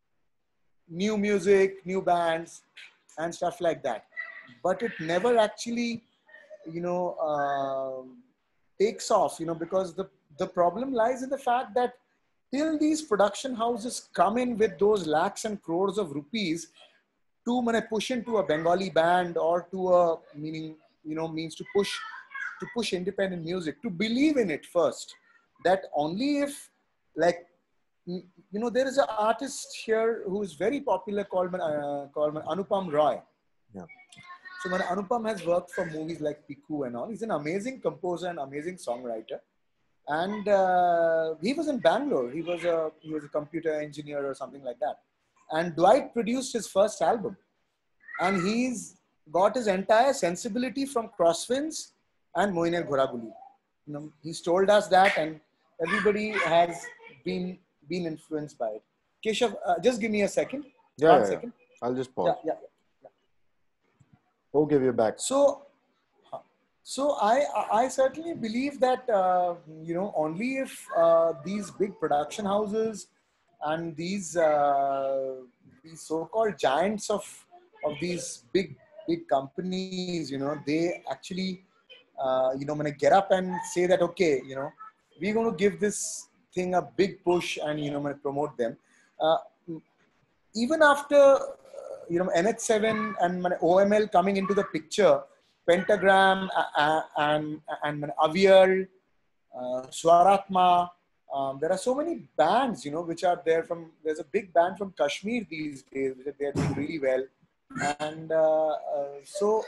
new music, new bands and stuff like that. But it never actually you know uh, takes off, you know because the the problem lies in the fact that till these production houses come in with those lakhs and crores of rupees to mane, push into a Bengali band, or to a meaning you know means to push to push independent music, to believe in it first, that only if like you know there is an artist here who is very popular called uh, called Anupam Roy. Yeah. So when Anupam has worked for movies like Piku and all, he's an amazing composer and amazing songwriter. And uh, he was in Bangalore. He was a he was a computer engineer or something like that. And Dwight produced his first album, and he's got his entire sensibility from Crosswinds and Moiner Ghoraguli. You know, he's told us that, and everybody has been been influenced by it. Keshav, uh, just give me a second. Yeah, One yeah, second. yeah. I'll just pause. Yeah, yeah, yeah. Okay, we're back. So, so I I certainly believe that uh, you know only if uh, these big production houses and these uh, these so-called giants of of these big big companies, you know, they actually uh, you know gonna get up and say that okay, you know, we're going to give this thing a big push and you know gonna promote them. Uh, even after uh, you know N H seven and O M L coming into the picture, Pentagram uh, and and Avial, uh, Swaratma. Um, there are so many bands, you know, which are there from. There's a big band from Kashmir these days, which they're doing really well, and uh, uh, so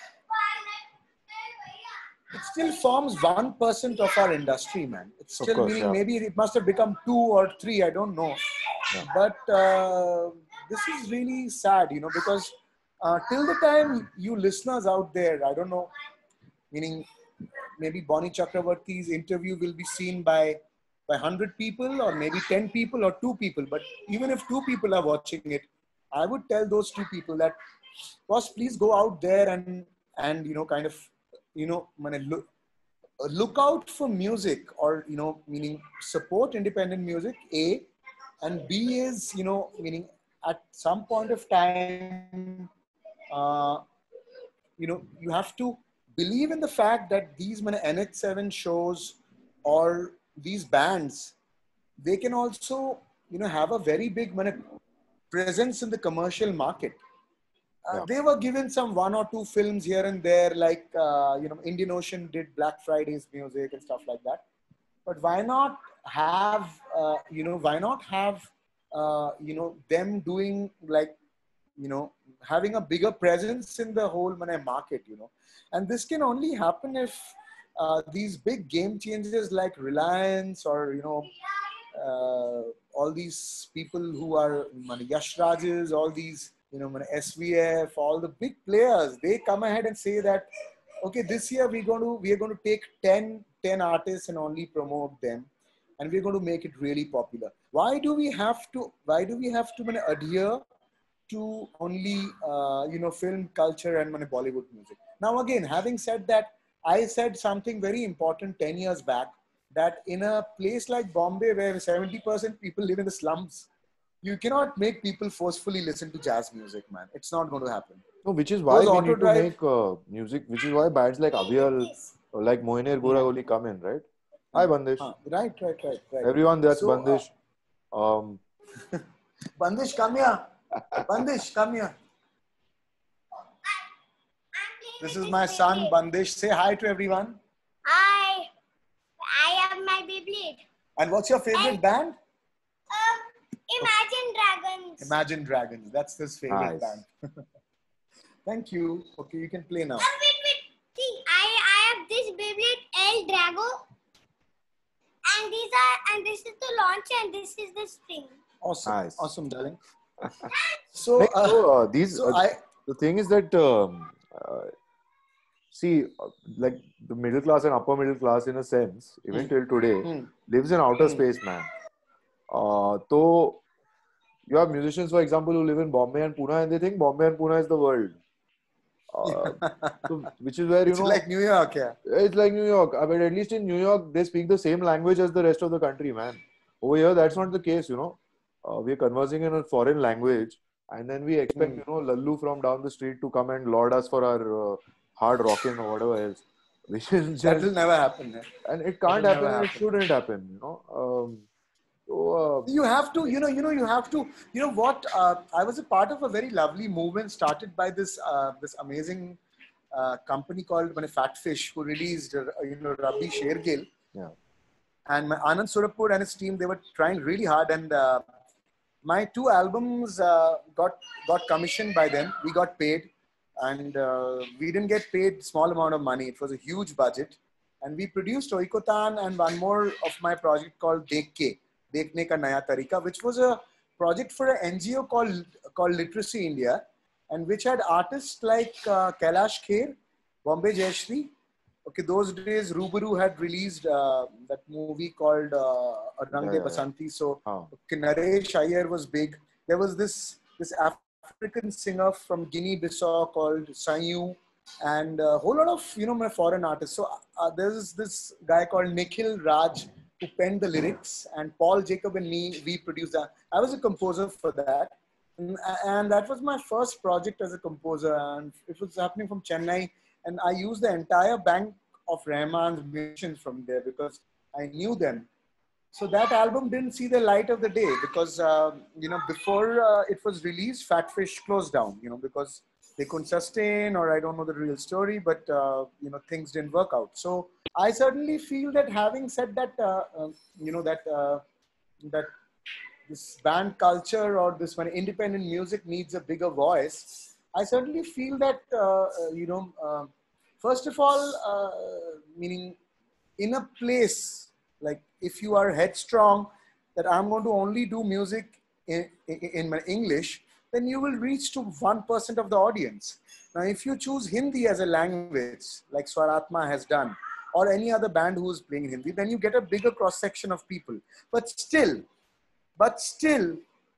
it still forms one percent of our industry, man. It's still course, meaning yeah. maybe it must have become two or three. I don't know, Yeah. but uh, this is really sad, you know, because uh, till the time you listeners out there, I don't know, meaning maybe Bonnie Chakravarti's interview will be seen by by one hundred people or maybe ten people or two people. But even if two people are watching it, I would tell those two people that, boss, please go out there and and you know kind of you know look look out for music, or you know meaning support independent music. A, and B is you know meaning at some point of time, uh, you know you have to believe in the fact that these N H seven shows or these bands, they can also you know have a very big presence in the commercial market. Uh, Yeah. they were given some one or two films here and there, like uh, you know Indian Ocean did Black Friday's music and stuff like that. But why not have uh, you know why not have uh, you know them doing like you know having a bigger presence in the whole money market, you know and this can only happen if uh, these big game changers like Reliance, or you know uh, all these people who are money Yash Rajas, all these you know S V F, all the big players, they come ahead and say that okay, this year we're going to we are going to take ten, ten artists and only promote them, and we're going to make it really popular. Why do we have to why do we have to money, adhere to only uh, you know film culture and money Bollywood music? Now again, having said that, I said something very important ten years back, that in a place like Bombay where seventy percent people live in the slums, you cannot make people forcefully listen to jazz music, man. It's not going to happen. No, which is why Those we auto need to drive, make uh, music, which is why bands like Avial, uh, like Moiner Ghoraguli come in, right? Hi, Bandish. uh, right, right, right, right. Everyone, that's So, uh, Bandish. Um, Bandish, come here. Bandish, come here. This is my son, Bandish. Say hi to everyone. Hi. I have my Beyblade. And what's your favorite And- band? Um, Imagine Dragons. Imagine Dragons. That's his favorite Nice. band. Thank you. Okay, you can play now. Uh, wait, wait. See, I, I have this Beyblade El Drago. And these are, and this is the launch and this is the spring. Awesome. Nice. Awesome, darling. So, Like, uh, so, uh, these so uh, I, the thing is that um, uh, see, uh, like the middle class and upper middle class, in a sense, even Hmm. till today, Hmm. lives in outer Hmm. space, man. Uh, so you have musicians, for example, who live in Bombay and Pune, and they think Bombay and Pune is the world. Uh, so, which is where you it's know like New York, yeah. it's like New York. I mean, at least in New York, they speak the same language as the rest of the country, man. Over here, that's not the case, you know. Uh, we're conversing in a foreign language, and then we expect, Hmm. you know, Lallu from down the street to come and laud us for our uh, hard rocking or whatever else, which is That just, will never happen. Yeah. and it will can't never happen, and it happen. shouldn't happen, you know. Um, so, uh, You have to, you know, you know, you have to, you know what? Uh, I was a part of a very lovely movement started by this uh, this amazing uh, company called uh, Fat Fish, who released, uh, you know, Rabbi Shergill. yeah, And my Anand Surapur and his team, they were trying really hard. And uh, my two albums uh, got got commissioned by them. We got paid, and uh, we didn't get paid small amount of money. It was a huge budget, and we produced Oikotan and one more of my project called Dekhe, Dekhne Ka Naya Tarika, which was a project for an N G O called called Literacy India, and which had artists like uh, Kailash Kher, Bombay Jayashree. Okay, those days Rubaru had released uh, that movie called uh, Rang Yeah, De yeah, yeah. Basanti. So oh, okay, Naresh Iyer was big. There was this this African singer from Guinea-Bissau called Sanyu, and a whole lot of you know my foreign artists. So uh, there's this guy called Nikhil Raj who penned the lyrics, and Paul Jacob and me we produced that. I was a composer for that, and, and that was my first project as a composer, and it was happening from Chennai. And I used the entire bank of Rahman's musicians from there because I knew them. So that album didn't see the light of the day because um, you know before uh, it was released, Fat Fish closed down. You know because they couldn't sustain, or I don't know the real story, but uh, you know things didn't work out. So I certainly feel that having said that, uh, uh, you know that uh, that this band culture or this one independent music needs a bigger voice. I certainly feel that uh, uh, you know uh, first of all, uh, meaning in a place like if you are headstrong that I'm going to only do music in, in, in my English, then you will reach to one percent of the audience. Now, if you choose Hindi as a language, like Swaratma has done, or any other band who is playing Hindi, then you get a bigger cross section of people. But still, but still,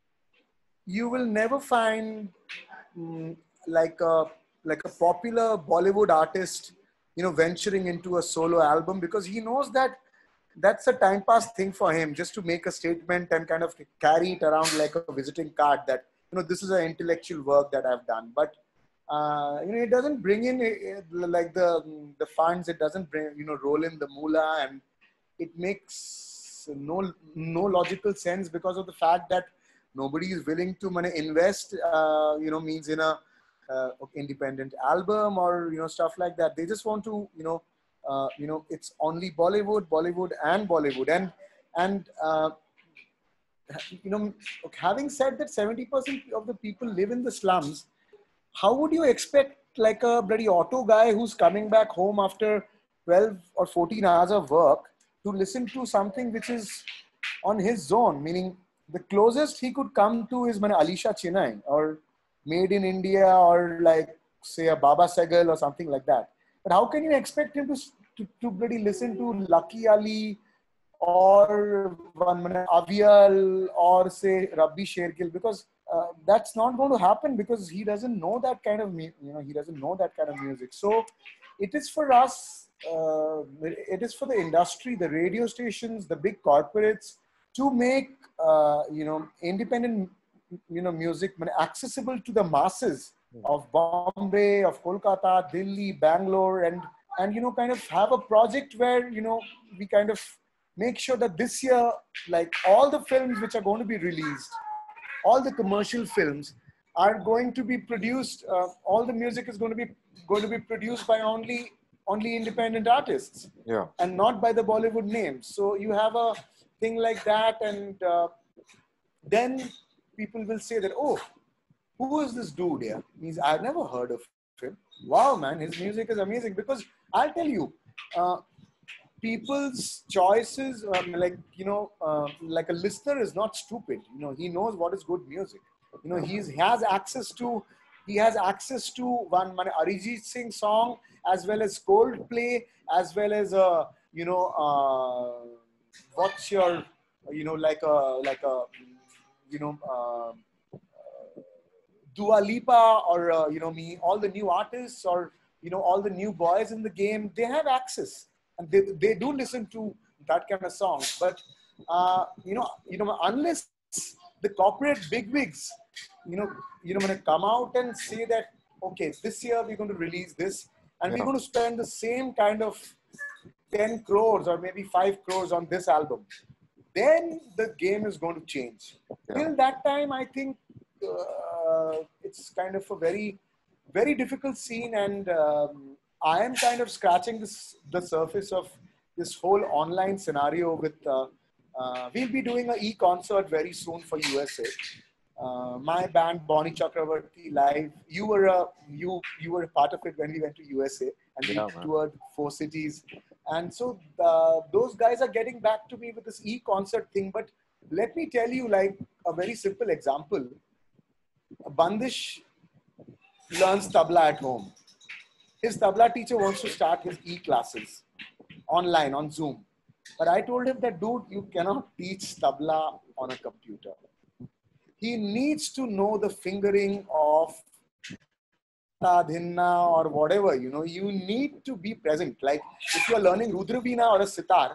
you will never find mm, like a like a popular Bollywood artist, you know, venturing into a solo album because he knows that that's a time pass thing for him, just to make a statement and kind of carry it around like a visiting card that you know this is an intellectual work that I've done. But uh, you know, it doesn't bring in uh, like the the funds. It doesn't bring you know roll in the moolah, and it makes no no logical sense because of the fact that nobody is willing to money invest. Uh, you know, means in a uh, independent album or you know stuff like that. They just want to you know uh, you know it's only Bollywood, Bollywood, and Bollywood, and and uh, you know having said that seventy percent of the people live in the slums, how would you expect like a bloody auto guy who's coming back home after twelve or fourteen hours of work to listen to something which is on his zone? Meaning the closest he could come to is Mane Alisha Chennai or Made in India or like say a Baba Segal or something like that. But how can you expect him to, to, to bloody listen to Lucky Ali or one Mane Avial or say Rabbi Shergill? Because uh, that's not going to happen because he doesn't know that kind of mu- you know he doesn't know that kind of music. So it is for us, uh, it is for the industry, the radio stations, the big corporates to make uh, you know independent you know music accessible to the masses of Bombay, of Kolkata, Delhi, Bangalore, and and you know kind of have a project where you know we kind of make sure that this year, like all the films which are going to be released, all the commercial films are going to be produced. Uh, all the music is going to be going to be produced by only only independent artists, Yeah. and not by the Bollywood names. So you have a thing like that, and uh, then people will say that, oh, who is this dude? Yeah, means I've never heard of him. Wow, man, his music is amazing. Because I'll tell you, uh, people's choices, um, like you know, uh, like a listener is not stupid. You know, he knows what is good music. You know, he's he has access to he has access to one man Arijit Singh song, as well as Coldplay, as well as uh, you know, uh, what's your you know like a like a you know. Uh, Dua Lipa, or uh, you know me, all the new artists, or you know all the new boys in the game, they have access, and they, they do listen to that kind of songs. But uh, you know you know unless the corporate bigwigs, you know you know, when they come out and say that, okay, this year we're going to release this, and we're Yeah. going to spend the same kind of ten crores or maybe five crores on this album, then the game is going to change. Yeah. Till that time, I think uh, it's kind of a very, very difficult scene, and um, I am kind of scratching this, the surface of this whole online scenario. With uh, uh, we'll be doing a e-concert very soon for U S A. Uh, my band Bonnie Chakravarti live. You were a you you were a part of it when we went to U S A, and we Yeah, man. toured four cities. And so uh, those guys are getting back to me with this e-concert thing. But let me tell you, like a very simple example. Bandish learns tabla at home. His tabla teacher wants to start his e-classes online on Zoom. But I told him that, dude, you cannot teach tabla on a computer. He needs to know the fingering of dhinna or whatever, you know, you need to be present. Like if you are learning Rudraveena or a sitar,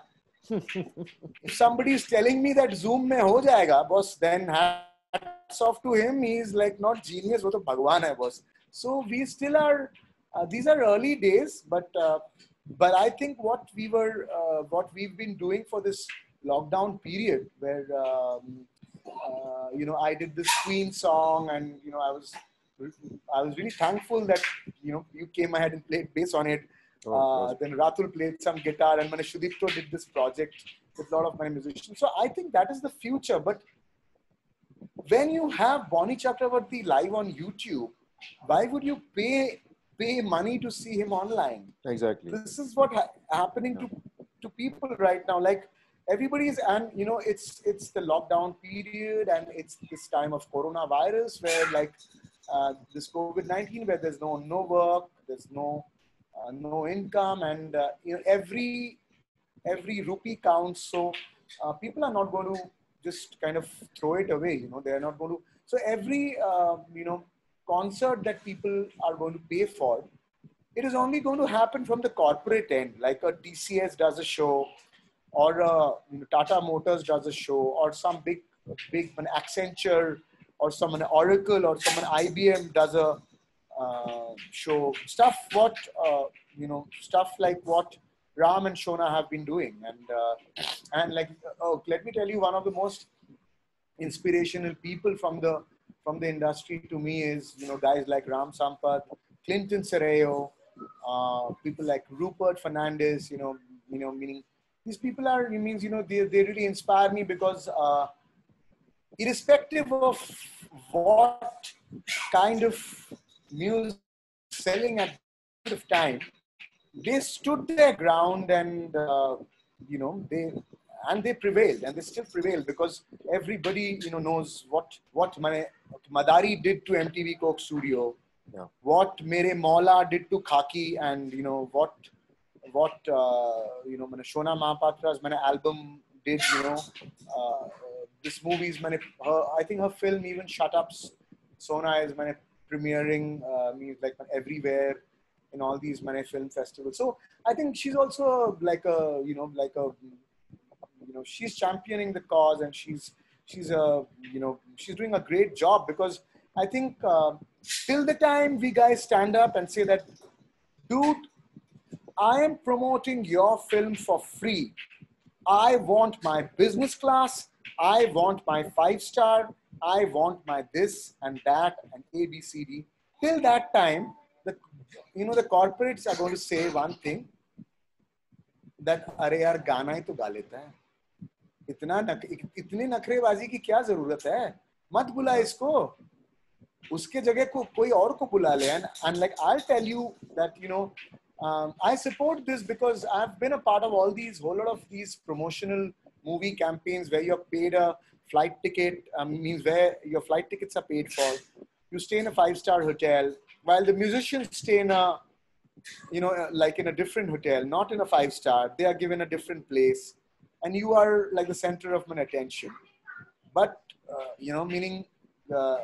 if somebody is telling me that Zoom mein ho jayega, boss, then hats off to him. He's like not genius, wo to Bhagwan hai, boss. So we still are, uh, these are early days, but uh, but I think what we were, uh, what we've been doing for this lockdown period, where um, uh, you know, I did this Queen song, and you know, I was I was really thankful that you know you came ahead and played bass on it. Oh, Uh, awesome. then Ratul played some guitar, and Mane Shudipto did this project with a lot of my musicians. So I think that is the future. But when you have Bonnie Chakravarti live on YouTube, why would you pay pay money to see him online? Exactly. This is what ha- happening to to people right now. Like everybody's, and you know, it's it's the lockdown period, and it's this time of coronavirus where like uh, this COVID nineteen, where there's no no work, there's no uh, no income, and uh, you know, every every rupee counts. So uh, people are not going to just kind of throw it away. You know, they are not going to. So every uh, you know concert that people are going to pay for, it is only going to happen from the corporate end. Like a T C S does a show, or a, you know, Tata Motors does a show, or some big big an Accenture, or some an Oracle, or some an I B M does a uh, show. Stuff what uh, you know, stuff like what Ram and Shona have been doing, and uh, and like oh, let me tell you, one of the most inspirational people from the from the industry to me is, you know, guys like Ram Sampath, Clinton Sereo, uh, people like Rupert Fernandez. You know, you know, meaning these people are, it means, you know, they they really inspire me, because uh, irrespective of what kind of music selling at that point of time, they stood their ground, and uh, you know, they and they prevailed, and they still prevail, because everybody, you know, knows what what Mane, Madari did to M T V Coke Studio, Yeah. what Mere Maula did to Khaki, and you know what what uh, you know, Mane Shona Mahapatra's Mane album did. You know, uh, this movie's Mane, her, I think her film even Shut Up Sona is Mane premiering uh, me like everywhere in all these Mane film festivals. So I think she's also like a, you know, like a, you know, she's championing the cause, and she's she's a, you know, she's doing a great job, because I think uh, till the time we guys stand up and say that, dude, I am promoting your film for free. I want my business class. I want my five star. I want my this and that and A, B, C, D. Till that time, the you know the corporates are going to say one thing that अरे यार गाना ही तो गा लेता है, इतना नक, इतनी नखरेबाजी की क्या जरूरत है, मत बुला इसको, उसके जगह को कोई और को बुला ले. And, and like I'll tell you that you know um, I support this because I've been a part of all these whole lot of these promotional movie campaigns where you're paid a flight ticket, um, means where your flight tickets are paid for. You stay in a five-star hotel while the musicians stay in a, you know, like in a different hotel, not in a five-star. They are given a different place, and you are like the center of my attention. But uh, you know, meaning uh,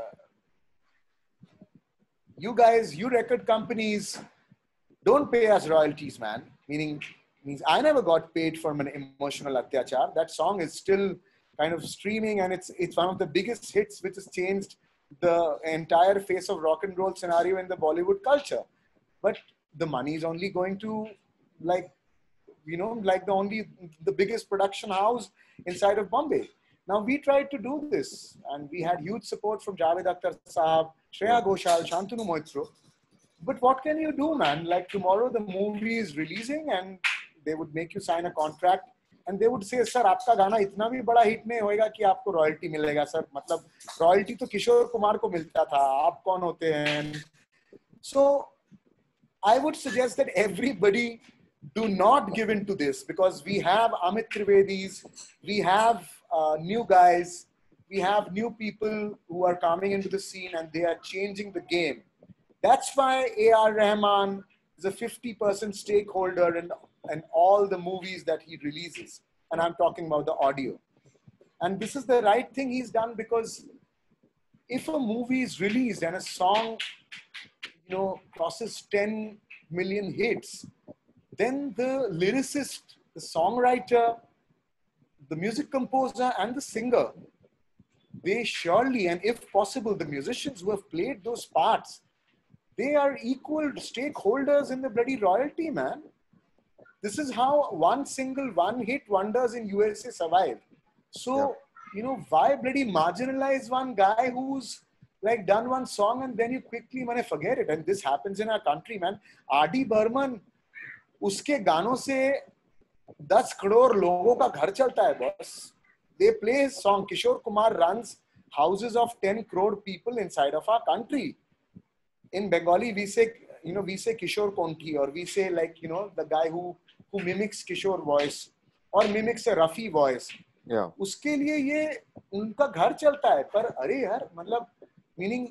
you guys, you record companies, don't pay us royalties, man. Meaning, means I never got paid for an emotional atyachar. That song is still kind of streaming, and it's it's one of the biggest hits, which has changed the entire face of rock and roll scenario in the Bollywood culture. But the money is only going to, like, you know, like the only the biggest production house inside of Bombay. Now we tried to do this, and we had huge support from Javed Akhtar Sahab, Shreya Ghoshal, Shantanu Moitro. But what can you do, man? Like tomorrow the movie is releasing, and they would make you sign a contract, and they would say, "Sir, आपका गाना इतना भी बड़ा hit नहीं होएगा कि आपको royalty मिलेगा, सर." मतलब रॉयल्टी तो किशोर कुमार को मिलता था, आप कौन होते हैं? So I would suggest that everybody do not give in to this, because we have Amit Trivedis, we have uh, new guys, we have new people who are coming into the scene, and they are changing the game. That's why A R Rahman is a fifty percent stakeholder in, in all the movies that he releases. And I'm talking about the audio. And this is the right thing he's done, because if a movie is released and a song, you know, crosses ten million hits, then the lyricist, the songwriter, the music composer, and the singer, they surely, and if possible, the musicians who have played those parts, they are equal stakeholders in the bloody royalty, man. This is how one single, one hit wonders in U S A survive. So, yeah. you know, why bloody marginalize one guy who's like done one song and then you quickly man, forget it? And this happens in our country, man. R D Burman, uske ganon se ten crore logo ka ghar chalta hai, boss. They play his song. Kishore Kumar runs houses of ten crore people inside of our country. In Bengali, we say, you know, we say Kishore Konti, or we say like, you know, the guy who, who mimics Kishore voice or mimics a Rafi voice. Yeah. उसके लिए ये उनका घर चलता है, पर अरे यार मतलब मीनिंग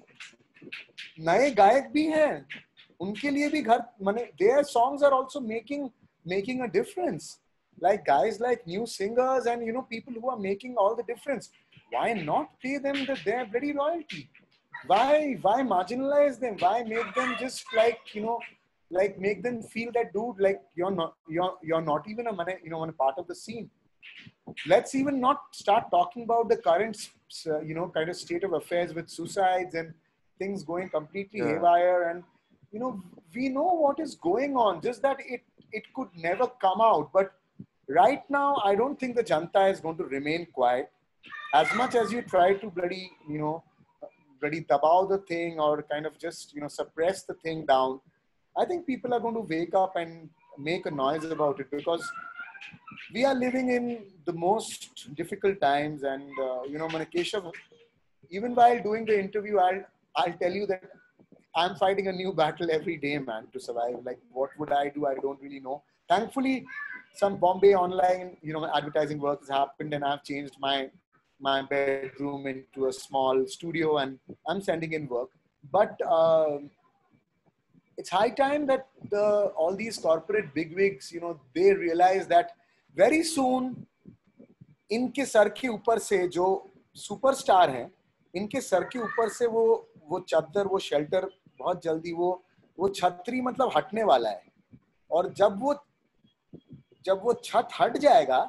नए गायक भी हैं, उनके लिए भी घर माने their songs are also making making a difference. Like guys like new singers and you know people who are making all the difference. Why not pay them the, their bloody royalty? Why why marginalize them? Why make them just like you know like make them feel that dude like you're not you're you're not even a you know a part of the scene. Let's even not start talking about the current uh, you know kind of state of affairs with suicides and things going completely yeah. haywire, and you know we know what is going on, just that it it could never come out. But right now I don't think the Janta is going to remain quiet. As much as you try to bloody you know bloody dabao the thing or kind of just you know suppress the thing down, I think people are going to wake up and make a noise about it, because we are living in the most difficult times. And uh, you know Keshav, even while doing the interview, I'll I'll tell you that I'm fighting a new battle every day, man, to survive. Like what would I do? I don't really know. Thankfully, some Bombay online you know advertising work has happened, and I've changed my my bedroom into a small studio, and I'm sending in work. But uh, it's high time that the all these corporate bigwigs, you know, they realize that very soon इनके सर के ऊपर से जो superstar हैं, इनके सर के ऊपर से वो वो चादर वो शेल्टर बहुत जल्दी वो वो छतरी मतलब हटने वाला है. और जब वो जब वो छत हट जाएगा,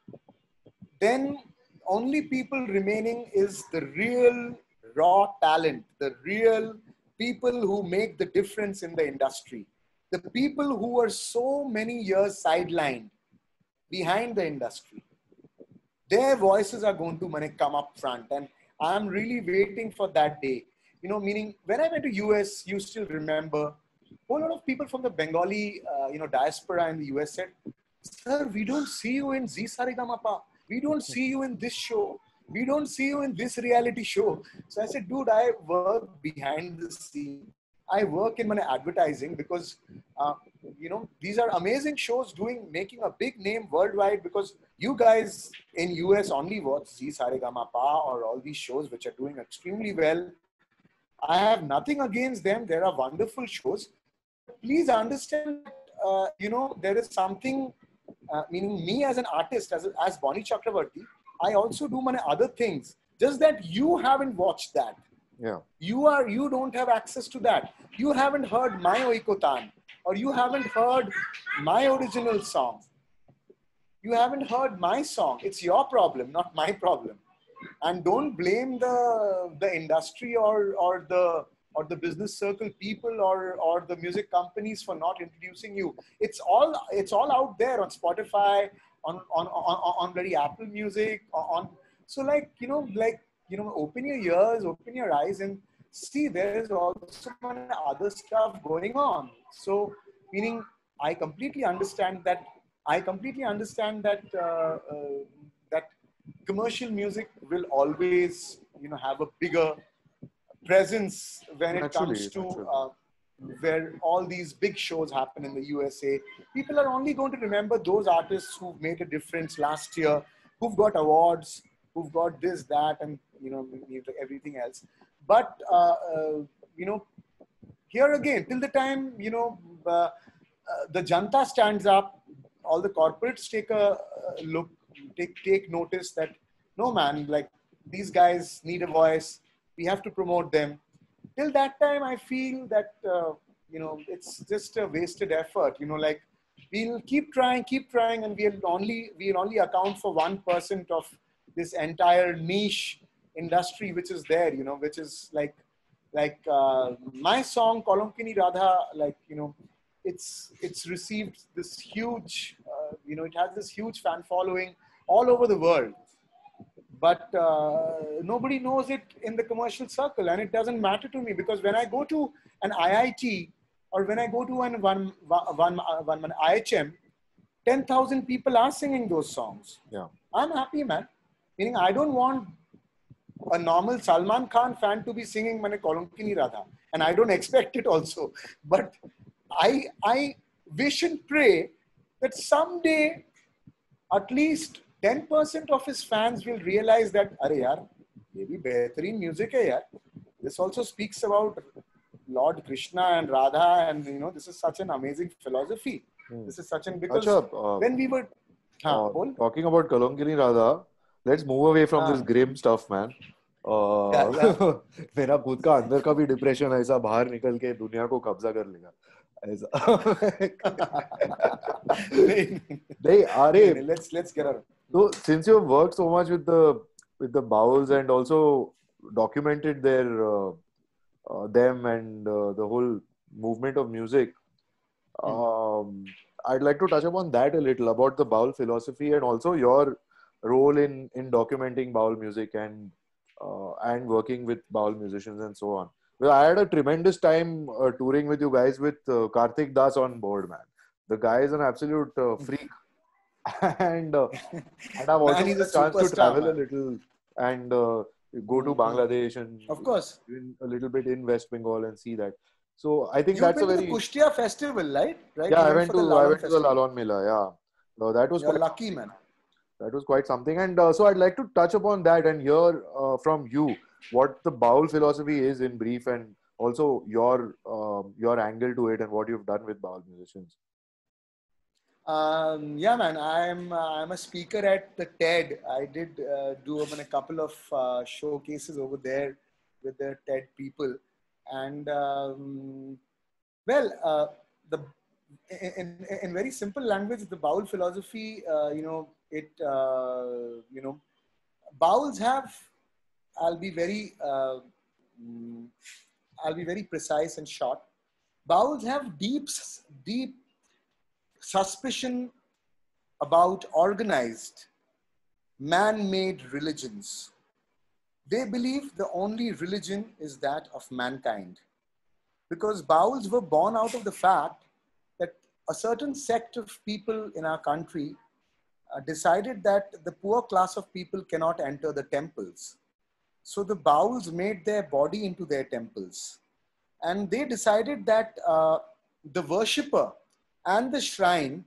then only people remaining is the real raw talent, the real people who make the difference in the industry, the people who are so many years sidelined behind the industry. Their voices are going to come up front. And I'm really waiting for that day. You know, meaning when I went to U S, you still remember, a whole lot of people from the Bengali, uh, you know, diaspora in the U S said, "Sir, we don't see you in Z Saregamapa. We don't see you in this show. We don't see you in this reality show." So I said, "Dude, I work behind the scene. I work in my advertising because, uh, you know, these are amazing shows doing, making a big name worldwide because you guys in U S only watch Z Saregamapa or all these shows which are doing extremely well. I have nothing against them. There are wonderful shows. Please understand that, uh, you know, there is something, uh, meaning me as an artist, as, as Bonnie Chakravarti, I also do many other things. Just that you haven't watched that. Yeah. You are, you don't have access to that. You haven't heard my Oikotan, or you haven't heard my original song. You haven't heard my song. It's your problem, not my problem. And don't blame the the industry or or the or the business circle people or or the music companies for not introducing you. It's all it's all out there on Spotify, on on on, on very Apple Music, on so like you know like you know open your ears, open your eyes, and see there is also other stuff going on. So meaning I completely understand that I completely understand that uh, uh, that commercial music will always, you know, have a bigger presence when it Naturally, comes to naturally. uh, where all these big shows happen in the U S A. People are only going to remember those artists who've made a difference last year, who've got awards, who've got this, that, and you know everything else. But uh, uh, you know, here again, till the time you know uh, uh, the Janta stands up, all the corporates take a uh, look, take take notice that no man, like these guys need a voice. We have to promote them. Till that time, I feel that uh, you know it's just a wasted effort. You know, like we'll keep trying, keep trying, and we'll only we'll only account for one percent of this entire niche industry which is there. You know, which is like like uh, my song Kolonkini Radha. Like you know, it's it's received this huge. Uh, you know, it has this huge fan following all over the world. But uh, nobody knows it in the commercial circle, and it doesn't matter to me because when I go to an I I T or when I go to an one one one, one I H M, ten thousand people are singing those songs. Yeah. I'm happy, man. Meaning, I don't want a normal Salman Khan fan to be singing Mane Kolonkini Radha, and I don't expect it also. But I I wish and pray that someday at least ten percent of his fans will realize that, Arey yaar, ye bhi behreen music hai yaar. This also speaks about Lord Krishna and Radha, and you know, this is such an amazing philosophy. Hmm. This is such an, because Achha, uh, when we were uh, talking about Kolonkini Radha, let's move away from हाँ. this grim stuff, man. Uh, yeah, yeah. मेरा खुद का अंदर का भी depression ऐसा बाहर निकल के दुनिया को कब्जा कर लेगा नहीं अरे let's let's get out. So since you have worked so much with the with the Bauls and also documented their uh, uh, them and uh, the whole movement of music, um, I'd like to touch upon that a little about the Baul philosophy and also your role in in documenting Baul music and uh, and working with Baul musicians and so on. Well, I had a tremendous time uh, touring with you guys with uh, Karthik Das on board, man. The guy is an absolute uh, freak. and uh, and I've also Man, had a chance to travel man. a little and uh, go to Bangladesh and of course a little bit in West Bengal and see that. So I think You've that's been a very to the Kushtia festival, right? Right. Yeah, I went to I went to the Lalon Mela. Yeah, no, that was You're quite, lucky, man. That was quite something. And uh, so I'd like to touch upon that and hear uh, from you what the Baul philosophy is in brief, and also your um, your angle to it and what you've done with Baul musicians. Um, yeah, man. I'm uh, I'm a speaker at the TED. I did uh, do a couple of uh, showcases over there with the TED people, and um, well, uh, the in, in very simple language, the Baul philosophy, uh, you know, it uh, you know, Bauls have. I'll be very uh, I'll be very precise and short. Bauls have deep deep suspicion about organized, man-made religions. they believe the only religion is that of mankind. Because Bauls were born out of the fact that a certain sect of people in our country uh, decided that the poor class of people cannot enter the temples. So the Bauls made their body into their temples. And they decided that uh, the worshipper and the shrine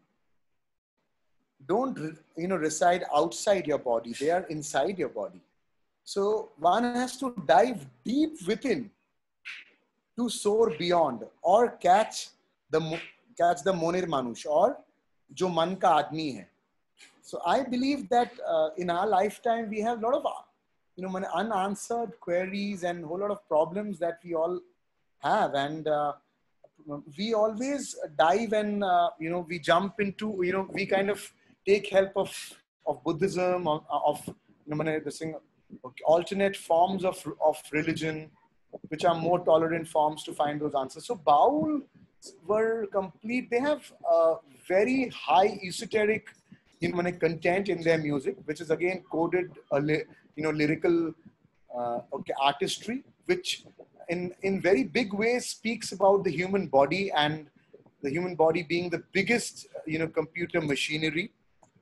don't, you know, reside outside your body. They are inside your body. So one has to dive deep within to soar beyond or catch the catch the monir manush or jo man ka aadmi hai. So I believe that uh, in our lifetime we have a lot of you know unanswered queries and a whole lot of problems that we all have, and uh, we always dive and uh, you know we jump into you know we kind of take help of of Buddhism of, of you know this thing, alternate forms of of religion, which are more tolerant forms to find those answers. So Baul were complete. They have a very high esoteric you know content in their music, which is again coded a you know lyrical uh, okay artistry, which in in very big ways speaks about the human body, and the human body being the biggest you know computer machinery,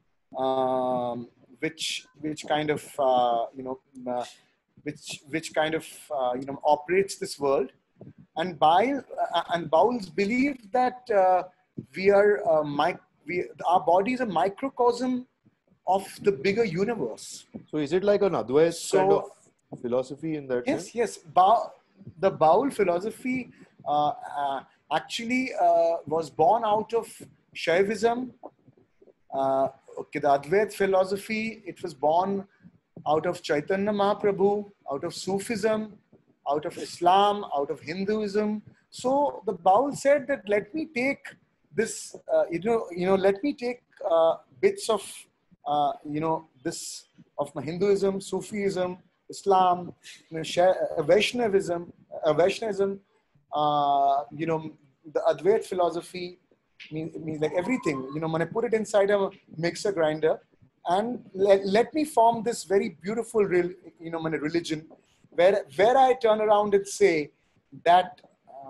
um, which which kind of uh, you know uh, which which kind of uh, you know operates this world. And Baul uh, and Bauls believe that uh, we are uh, mic- we our body is a microcosm of the bigger universe. So is it like an Advait So- kind of philosophy in that Yes, sense? yes. Ba- the Baul philosophy uh, uh, actually uh, was born out of Shaivism. Uh, okay, the Advait philosophy, it was born out of Chaitanya Mahaprabhu, out of Sufism, out of Islam, out of Hinduism. So the Baul said that let me take this, uh, you know, you know, let me take uh, bits of, uh, you know, this of my Hinduism, Sufism, Islam, you know, Shai- uh, Vaishnavism, uh, Vaishnavism, uh, you know, the Advait philosophy, means, means like everything, you know, when I put it inside a mixer grinder and let, let me form this very beautiful, real, you know, religion where, where I turn around and say that uh,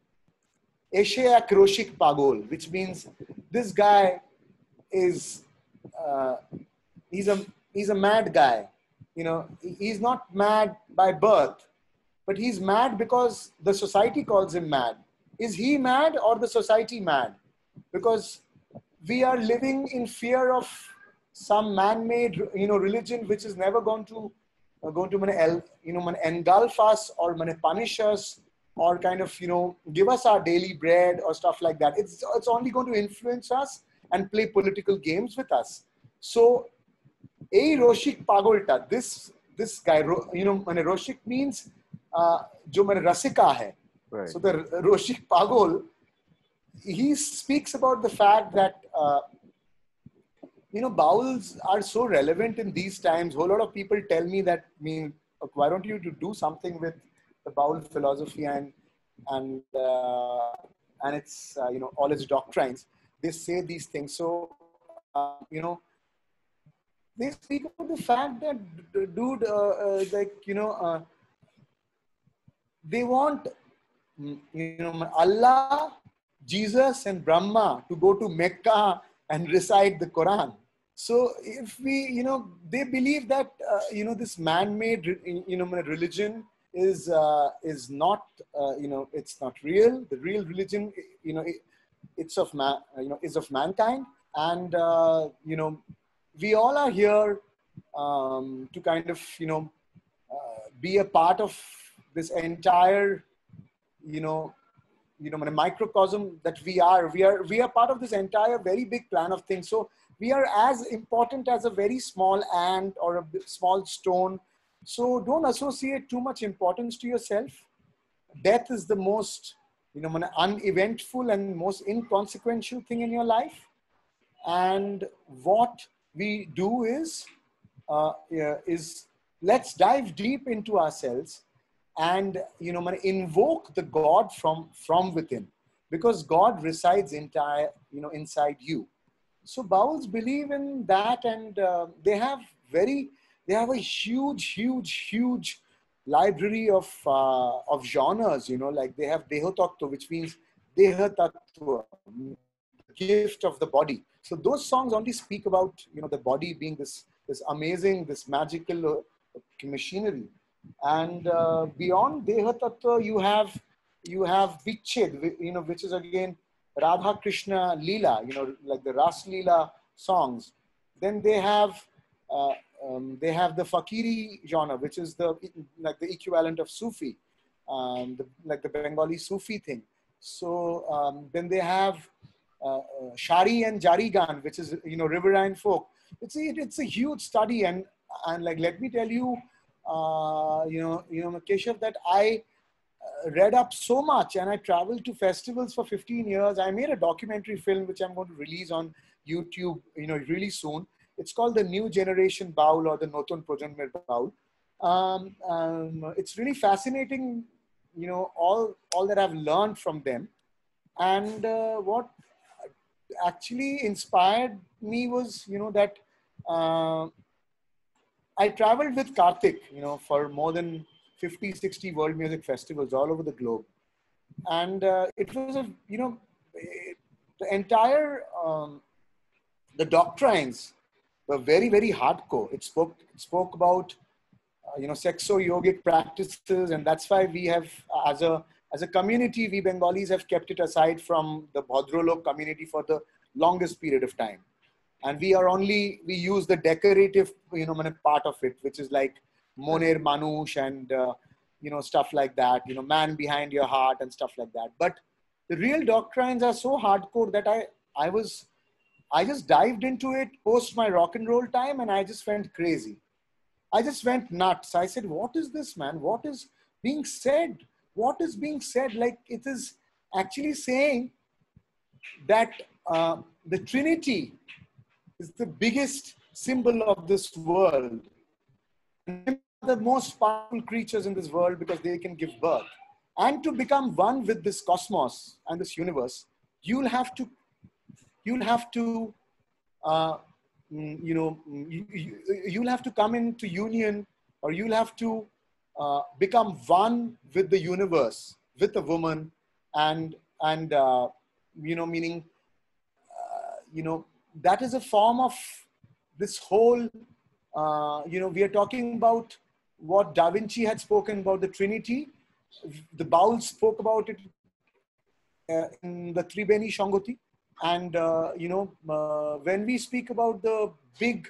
Eshe Akroshik Pagol, which means this guy is, uh, he's a, he's a mad guy. You know, he's not mad by birth, but he's mad because the society calls him mad. Is he mad or the society mad? Because we are living in fear of some man-made, you know, religion which is never going to, uh, going to, mane, you know, mane engulf us or mane punish us or kind of, you know, give us our daily bread or stuff like that. It's it's only going to influence us and play political games with us. So, a Roshik Pagolta, this this guy, you know, mane Roshik means uh, jo mane rasika hai. Right. So the Roshik Pagol, he speaks about the fact that, uh, you know, Bauls are so relevant in these times. A whole lot of people tell me that, I mean, why don't you do something with the Baul philosophy and, and, uh, and it's, uh, you know, all its doctrines. They say these things. So, uh, you know, they speak about the fact that, dude, uh, uh, like, you know, uh, they want, you know, Allah, Jesus and Brahma to go to Mecca and recite the Quran. So if we, you know, they believe that, uh, you know, this man-made, you know, religion is, uh, is not, uh, you know, it's not real. The real religion, you know, it, it's of man, you know, is of mankind. And, uh, you know, we all are here um, to kind of, you know, uh, be a part of this entire, you know, you know, a microcosm that we are. We are we are part of this entire very big plan of things. So we are as important as a very small ant or a small stone. So don't associate too much importance to yourself. Death is the most, you know, uneventful and most inconsequential thing in your life. And what we do is, uh, yeah, is let's dive deep into ourselves and, you know, invoke the God from, from within, because God resides entire, you know, inside you. So Bauls believe in that, and uh, they have very, they have a huge, huge, huge library of uh, of genres. You know, like they have Deho Tattva, which means Deha Tattva, the gift of the body. So those songs only speak about, you know, the body being this this amazing, this magical uh, machinery. And uh, beyond Deha Tattva, you have you have Vichhed, you know, which is again Radha Krishna Leela, you know, like the Ras Leela songs. Then they have uh, um, they have the Fakiri genre, which is the like the equivalent of Sufi, um, the, like the Bengali Sufi thing. So um, then they have uh, uh, Shari and Jari Gan, which is, you know, riverine folk. It's a, it's a huge study, and and like let me tell you, uh, you know, you know, Keshav, that I uh, read up so much, and I traveled to festivals for fifteen years. I made a documentary film which I'm going to release on YouTube, you know, really soon. It's called The New Generation Baul, or the Notun Projanmer Baul. Um, um, it's really fascinating, you know, all all that I've learned from them. And uh, what actually inspired me was, you know, that uh, I traveled with Karthik, you know, for more than fifty, sixty world music festivals all over the globe. And uh, it was a, you know, it, the entire, um, the doctrines were very, very hardcore. It spoke, it spoke about, uh, you know, sexo-yogic practices. And that's why we have, as a, as a community, we Bengalis have kept it aside from the Bhadralok community for the longest period of time. And we are only, we use the decorative, you know, part of it, which is like Moner Manush and, uh, you know, stuff like that, you know, man behind your heart and stuff like that. But the real doctrines are so hardcore that I, I was, I just dived into it post my rock and roll time, and I just went crazy. I just went nuts. I said, what is this, man? What is being said? What is being said? Like, it is actually saying that uh, the Trinity is the biggest symbol of this world. And the most powerful creatures in this world because they can give birth. And to become one with this cosmos and this universe, you'll have to, you'll have to, uh, you know, you, you, you'll have to come into union, or you'll have to uh, become one with the universe, with a woman, and, and uh, you know, meaning, uh, you know, that is a form of this whole, uh, you know, we are talking about what Da Vinci had spoken about the Trinity. The Baul spoke about it uh, in the Tribeni Shangoti. And, uh, you know, uh, when we speak about the big,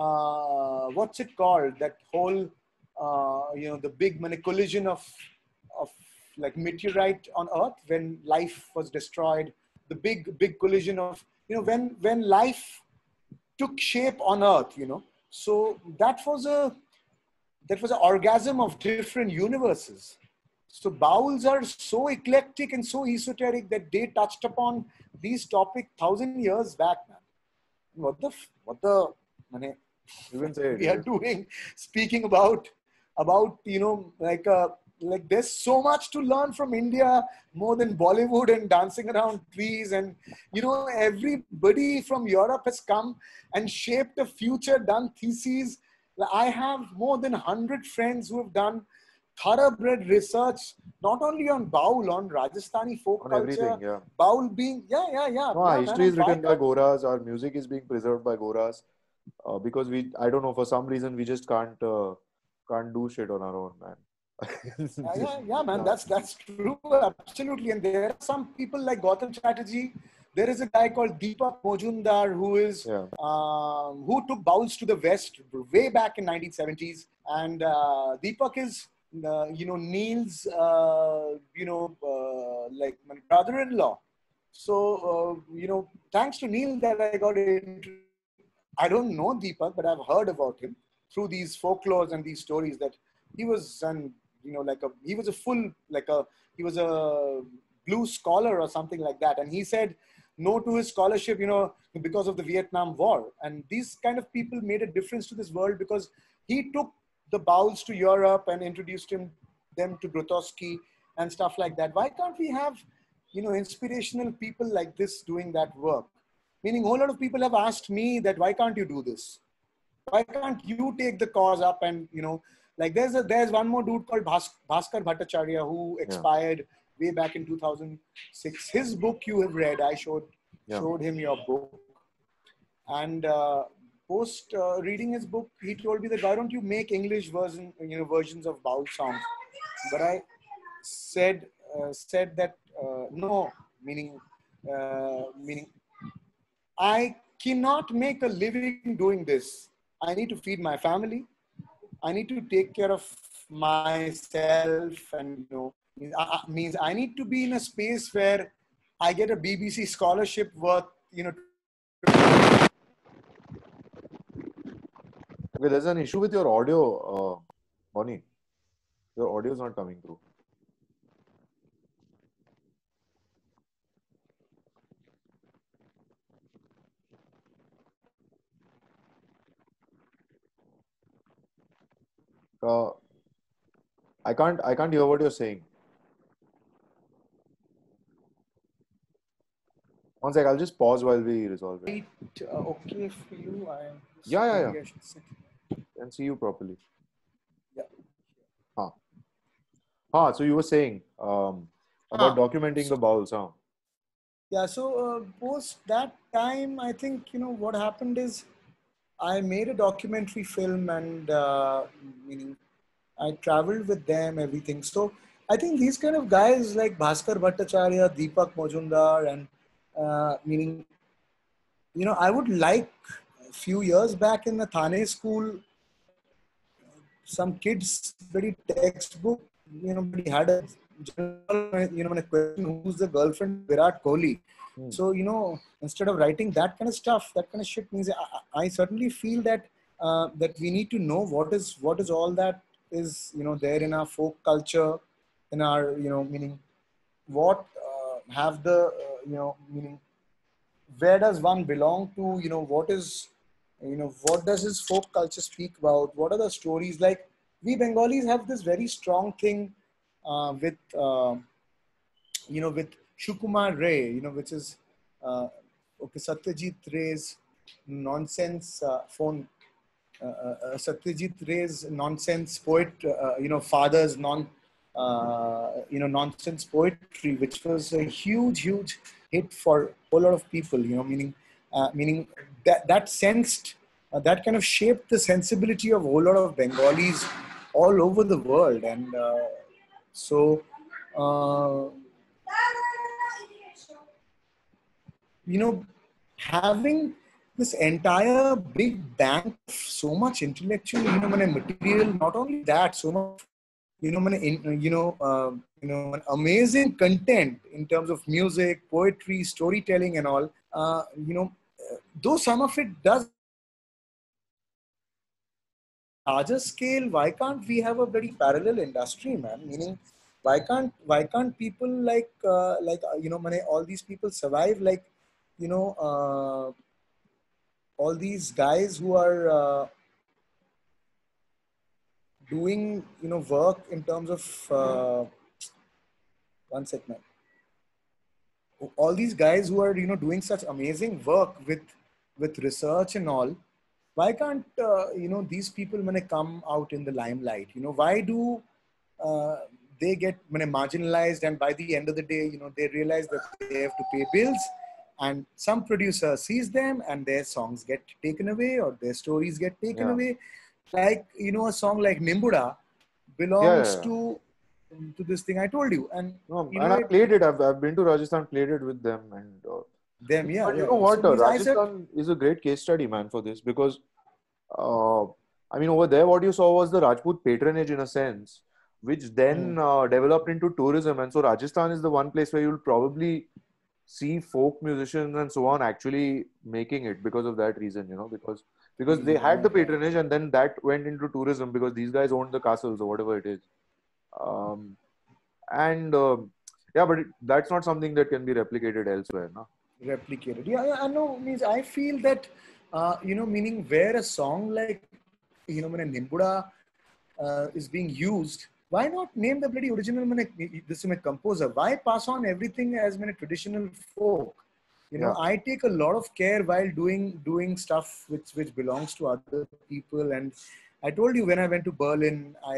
uh, what's it called? That whole, uh, you know, the big collision of, of like meteorite on Earth when life was destroyed, the big, big collision of, you know, when, when life took shape on Earth, you know. So that was a, that was an orgasm of different universes. So Bauls are so eclectic and so esoteric that they touched upon these topics thousand years back, man. What the, what the, man, Even say it, we yeah. are doing, speaking about, about, you know, like, uh, like there's so much to learn from India, more than Bollywood and dancing around trees. And, you know, everybody from Europe has come and shaped a future, done theses. I have more than one hundred friends who have done thoroughbred research, not only on Baul, on Rajasthani folk On culture, everything, yeah. Baul being, yeah, yeah, yeah. No, yeah our man, history is and why written by can't- Goras. Our music is being preserved by Goras. Uh, because we, I don't know, for some reason we just can't, uh, can't do shit on our own, man. Yeah, yeah, yeah, man, that's, that's true, absolutely. And there are some people like Gautam Chatterjee. There is a guy called Deepak Mojumdar who is, Yeah. um, who took Bauls to the West way back in nineteen seventies. And uh, Deepak is, uh, you know, Neil's, uh, you know, uh, like my brother-in-law. So, uh, you know, thanks to Neil that I got into, I don't know Deepak, but I've heard about him through these folklores and these stories that he was an, you know, like a, he was a full, like a, he was a blues scholar or something like that. And he said no to his scholarship, you know, because of the Vietnam War. And these kind of people made a difference to this world because he took the Bauls to Europe and introduced him, them to Grotowski and stuff like that. Why can't we have, you know, inspirational people like this doing that work? Meaning a whole lot of people have asked me that, why can't you do this? why can't you take the cause up? And you know, like there's a, there's one more dude called Bhas, Bhaskar Bhattacharya who expired yeah. way back in two thousand six. His book you have read. I showed yeah. showed him your book, and uh, post uh, reading his book, he told me that why don't you make English version, you know, versions of Baul songs? But I said uh, said that uh, no, meaning uh, meaning I cannot make a living doing this. I need to feed my family. I need to take care of myself, and you know, uh, means I need to be in a space where I get a B B C scholarship worth, you know. Okay, there's an issue with your audio, uh, Bonnie. Your audio is not coming through. Uh, I can't. I can't hear what you're saying. One sec. I'll just pause while we resolve it. Right, uh, okay for you. I yeah, yeah, yeah. Can see you properly. Yeah. Huh. Huh. So you were saying um, about huh. documenting the bowls, huh? Yeah. So uh, post that time, I think you know what happened is I made a documentary film, and uh, meaning I traveled with them, everything. So I think these kind of guys like Bhaskar Bhattacharya, Deepak Majumdar, and uh, meaning, you know, I would like a few years back in the Thane school, some kids very textbook, you know, but he had a general, you know, a question, who's the girlfriend of Virat Kohli? Hmm. So, you know, instead of writing that kind of stuff, that kind of shit means I, I certainly feel that uh, that we need to know what is what is all that is, you know, there in our folk culture, in our, you know, meaning what uh, have the, uh, you know, meaning where does one belong to, you know, what is, you know, what does his folk culture speak about? What are the stories? Like we Bengalis have this very strong thing uh, with, uh, you know, with Shukumar Ray, you know, which is, uh, okay, Satyajit Ray's nonsense uh, phone, uh, uh, Satyajit Ray's nonsense poet, uh, you know, father's non, uh, you know, nonsense poetry, which was a huge, huge hit for a whole lot of people, you know, meaning, uh, meaning that, that sensed, uh, that kind of shaped the sensibility of a whole lot of Bengalis all over the world. And uh, so, uh, you know, having this entire big bank of so much intellectual, you know, material, not only that, so much, you know, you know, uh, you know, amazing content in terms of music, poetry, storytelling, and all. Uh, you know, though some of it does larger scale, why can't we have a very parallel industry, man? Meaning, why can't why can't people like uh, like uh, you know, all these people survive? Like, you know, uh, all these guys who are uh, doing, you know, work in terms of uh, one second. All these guys who are, you know, doing such amazing work with with research and all, why can't uh, you know, these people when they come out in the limelight? You know, why do uh, they get when marginalized, and by the end of the day, you know, they realize that they have to pay bills, and some producer sees them and their songs get taken away or their stories get taken yeah. away. Like, you know, a song like Nimbuda belongs yeah, yeah, yeah. to to this thing I told you. And, no, you and know, I played it. I've, I've been to Rajasthan, played it with them. and uh, them, yeah. But yeah. you know what? So uh, Rajasthan said, is a great case study, man, for this, because uh, I mean, over there, what you saw was the Rajput patronage in a sense, which then mm. uh, developed into tourism. And so Rajasthan is the one place where you'll probably see folk musicians and so on actually making it because of that reason, you know, because because mm. they had the patronage, and then that went into tourism because these guys owned the castles or whatever it is. Um, and uh, yeah, but it, that's not something that can be replicated elsewhere, no? Replicated. Yeah, yeah, I know. Means I feel that, uh, you know, meaning where a song like, you know, when a Nimbuda uh, is being used, why not name the bloody original this composer? Why pass on everything as a traditional folk? You know, Yeah. I take a lot of care while doing doing stuff which which belongs to other people. And I told you, when I went to Berlin, I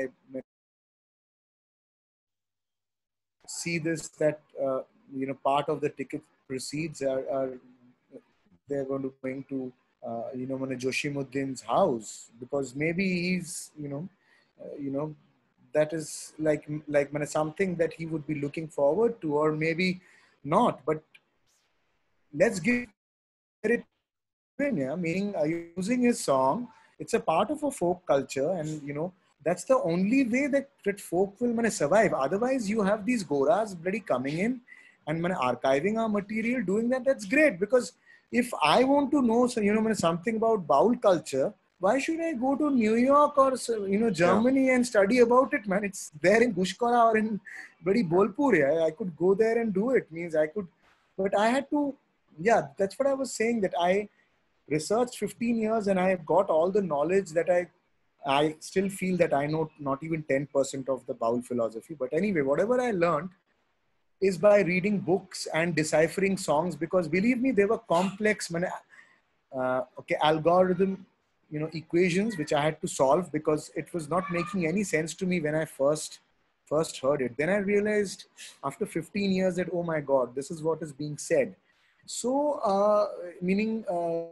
see this, that uh, you know, part of the ticket proceeds are, are they're going to bring to uh, you know, Mane Joshimuddin's house, because maybe he's, you know, uh, you know, that is like like Mane something that he would be looking forward to, or maybe not. But let's give it, yeah, meaning uh, using his song. It's a part of a folk culture, and you know, that's the only way that, that folk will mane, survive. Otherwise, you have these goras bloody coming in and mane, archiving our material, doing that. That's great, because if I want to know, so you know, mane, something about Baul culture, why should I go to New York or you know, Yeah. Germany and study about it, man? It's there in Gushkara or in bloody Bolpur. Yeah, I could go there and do it. Means I could, but I had to. Yeah, that's what I was saying. That I researched fifteen years and I have got all the knowledge that I I still feel that I know not even ten percent of the Baul philosophy. But anyway, whatever I learned is by reading books and deciphering songs, because believe me, they were complex, uh, okay, algorithm, you know, equations which I had to solve, because it was not making any sense to me when I first first heard it. Then I realized after fifteen years that, oh my God, this is what is being said. So, uh, meaning, uh,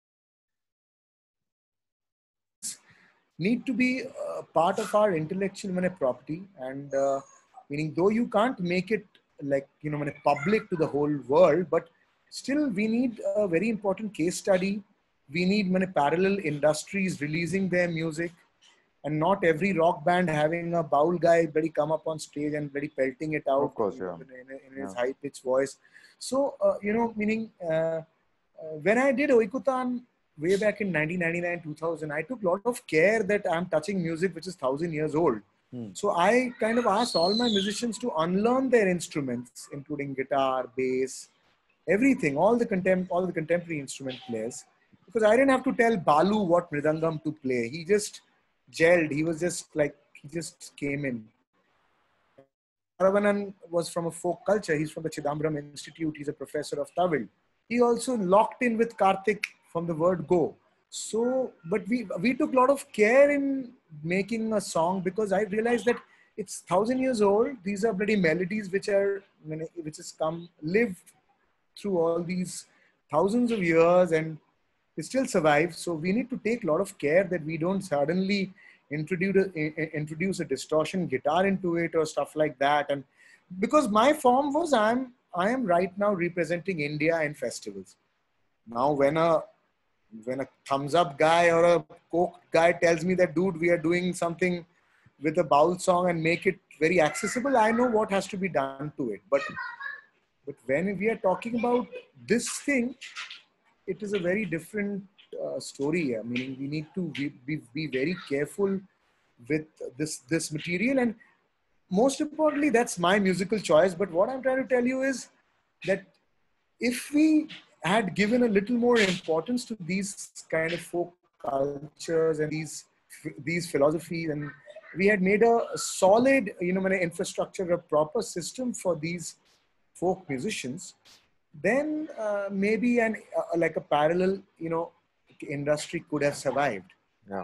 need to be uh, part of our intellectual mane, property. And uh, meaning, though you can't make it like, you know, mane, public to the whole world, but still we need a very important case study. We need mane, parallel industries releasing their music, and not every rock band having a Baul guy bloody come up on stage and bloody pelting it out, Of course. you know, Yeah. in, in his Yeah. high pitched voice. So, uh, you know, meaning, uh, uh, when I did Oikutan way back in nineteen ninety-nine, two thousand, I took a lot of care that I'm touching music which is thousand years old. Hmm. So I kind of asked all my musicians to unlearn their instruments, including guitar, bass, everything, all the contem- all the contemporary instrument players, because I didn't have to tell Balu what mridangam to play. He just gelled. He was just like, he just came in. Saravanan was from a folk culture. He's from the Chidambaram Institute. He's a professor of Tamil. He also locked in with Karthik from the word go. So, but we we took a lot of care in making a song, because I realized that it's thousand years old. These are bloody melodies which are, which has come lived through all these thousands of years, and it still survives. So we need to take a lot of care that we don't suddenly introduce a, introduce a distortion guitar into it or stuff like that. And because my form was, I'm I am right now representing India in festivals. Now when a when a thumbs up guy or a coke guy tells me that, dude, we are doing something with a Baul song and make it very accessible, I know what has to be done to it. But but when we are talking about this thing, it is a very different uh, story. I mean, we need to be, be, be very careful with this this material, and most importantly, that's my musical choice. But what I'm trying to tell you is that if we had given a little more importance to these kind of folk cultures and these these philosophies, and we had made a solid, you know, infrastructure, a proper system for these folk musicians, then uh, maybe an uh, like a parallel, you know, industry could have survived. Yeah.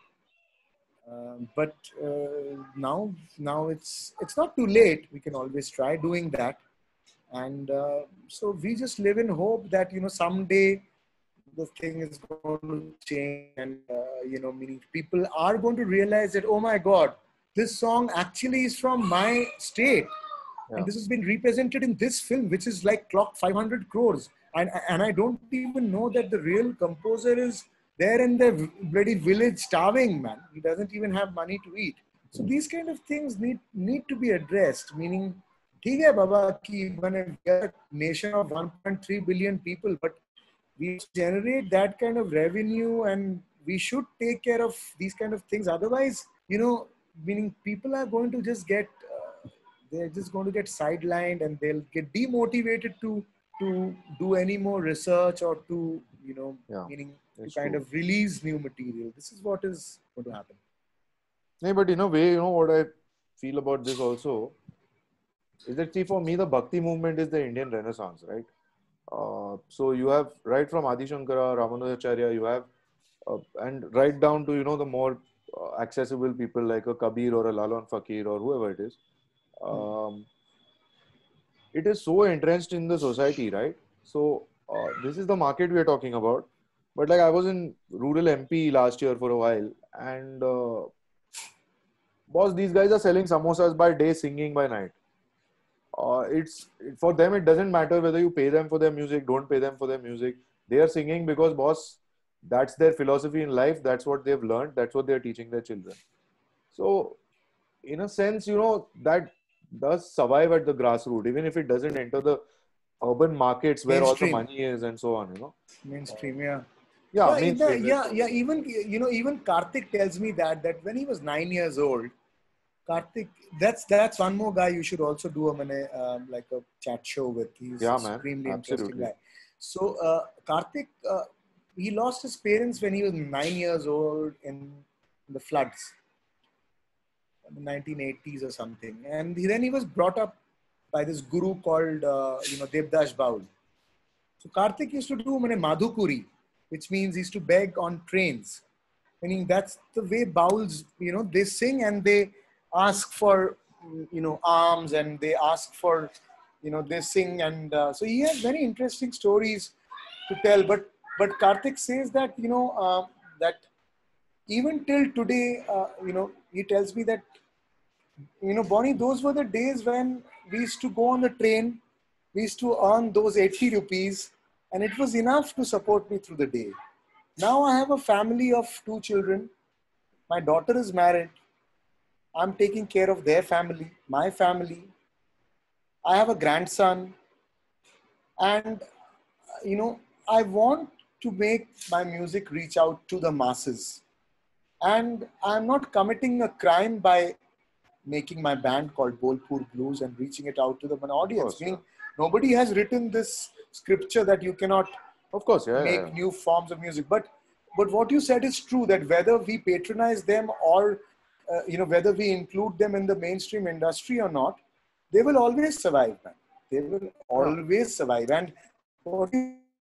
Um, but uh, now, now it's it's not too late. We can always try doing that, and uh, so we just live in hope that, you know, someday the thing is going to change, and uh, you know, meaning people are going to realize that, oh my God, this song actually is from my state. Yeah. And this has been represented in this film, which is like clocked five hundred crores. And, and I don't even know that the real composer is there in the bloody village starving, man. He doesn't even have money to eat. So these kind of things need need to be addressed. Meaning, ठीक है बाबा कि मैंने we are a nation of one point three billion people, but we generate that kind of revenue, and we should take care of these kind of things. Otherwise, you know, meaning people are going to just get uh, they're just going to get sidelined, and they'll get demotivated to to do any more research, or to, you know, Yeah, meaning to it's kind true. of release new material. This is what is going to happen. No, but in a way, you know what I feel about this also is that, see, for me, the Bhakti movement is the Indian Renaissance, right? Uh, so you have right from Adi Shankara, Ramanujacharya, you have, uh, and right down to, you know, the more uh, accessible people like a Kabir or a Lalon Fakir or whoever it is. Um, it is so entrenched in the society, right? So uh, this is the market we are talking about. But like I was in rural M P last year for a while, and uh, boss, these guys are selling samosas by day, singing by night. Uh, it's for them. It doesn't matter whether you pay them for their music, don't pay them for their music. They are singing because, boss, that's their philosophy in life. That's what they've learned. That's what they're teaching their children. So, in a sense, you know, that does survive at the grassroots, even if it doesn't enter the urban markets where all the Mainstream. money is and so on. You know. Mainstream, yeah. Yeah, Yeah, in the, mainstream. yeah, yeah. Even you know, even Karthik tells me that that when he was nine years old, Karthik, that's that's one more guy you should also do a mane, um, like a chat show with. He's Yeah, a man. supremely interesting Absolutely. guy. So uh, Karthik, uh, he lost his parents when he was nine years old in the floods, in the nineteen eighties or something, and he, then he was brought up by this guru called uh, you know Devdas Baul. So Karthik used to do mane madhukuri, which means he used to beg on trains. Meaning that's the way bowls, you know, they sing and they ask for, you know, alms, and they ask for, you know, they sing. And uh, so he has very interesting stories to tell. But but Karthik says that, you know, uh, that even till today, uh, you know, he tells me that, you know, Bonnie, those were the days when we used to go on the train, we used to earn those eighty rupees, and it was enough to support me through the day. Now I have a family of two children. My daughter is married. I'm taking care of their family, my family. I have a grandson, and you know, I want to make my music reach out to the masses. And I'm not committing a crime by making my band called Bolpur Blues and reaching it out to the Of audience. course. Yeah. Meaning, nobody has written this scripture that you cannot Of course. Yeah. Yeah. make new forms of music. But but what you said is true, that whether we patronize them or uh, you know whether we include them in the mainstream industry or not, they will always survive, man. They will Yeah. always survive. And what you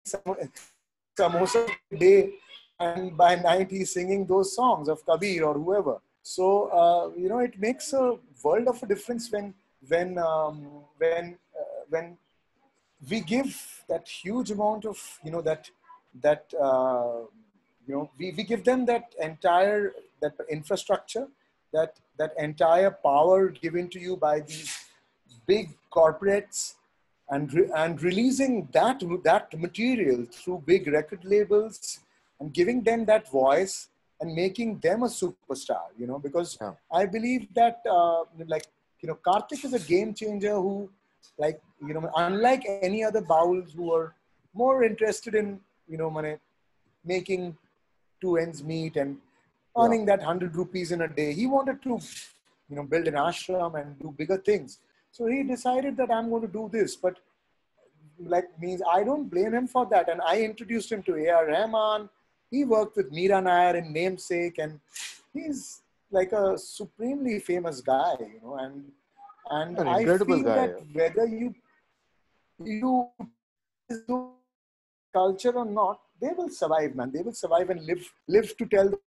samosa a day, and by night he's singing those songs of Kabir or whoever. So uh, you know it makes a world of a difference when when um, when uh, when we give that huge amount of you know that that uh, you know we, we give them that entire that infrastructure, that that entire power given to you by these big corporates, and re- and releasing that that material through big record labels and giving them that voice and making them a superstar, you know because Yeah. I believe that uh, like you know Karthik is a game changer who, like you know unlike any other bowls who are more interested in you know money, making two ends meet and Yeah. earning that one hundred rupees in a day. He wanted to you know build an ashram and do bigger things, so he decided that I'm going to do this. But like means I don't blame him for that, and I introduced him to A R Rahman. He worked with Meera Nair in Namesake, and he's like a supremely famous guy, you know and and An I incredible feel guy. that whether you you do culture or not, they will survive, man. They will survive and live live to tell.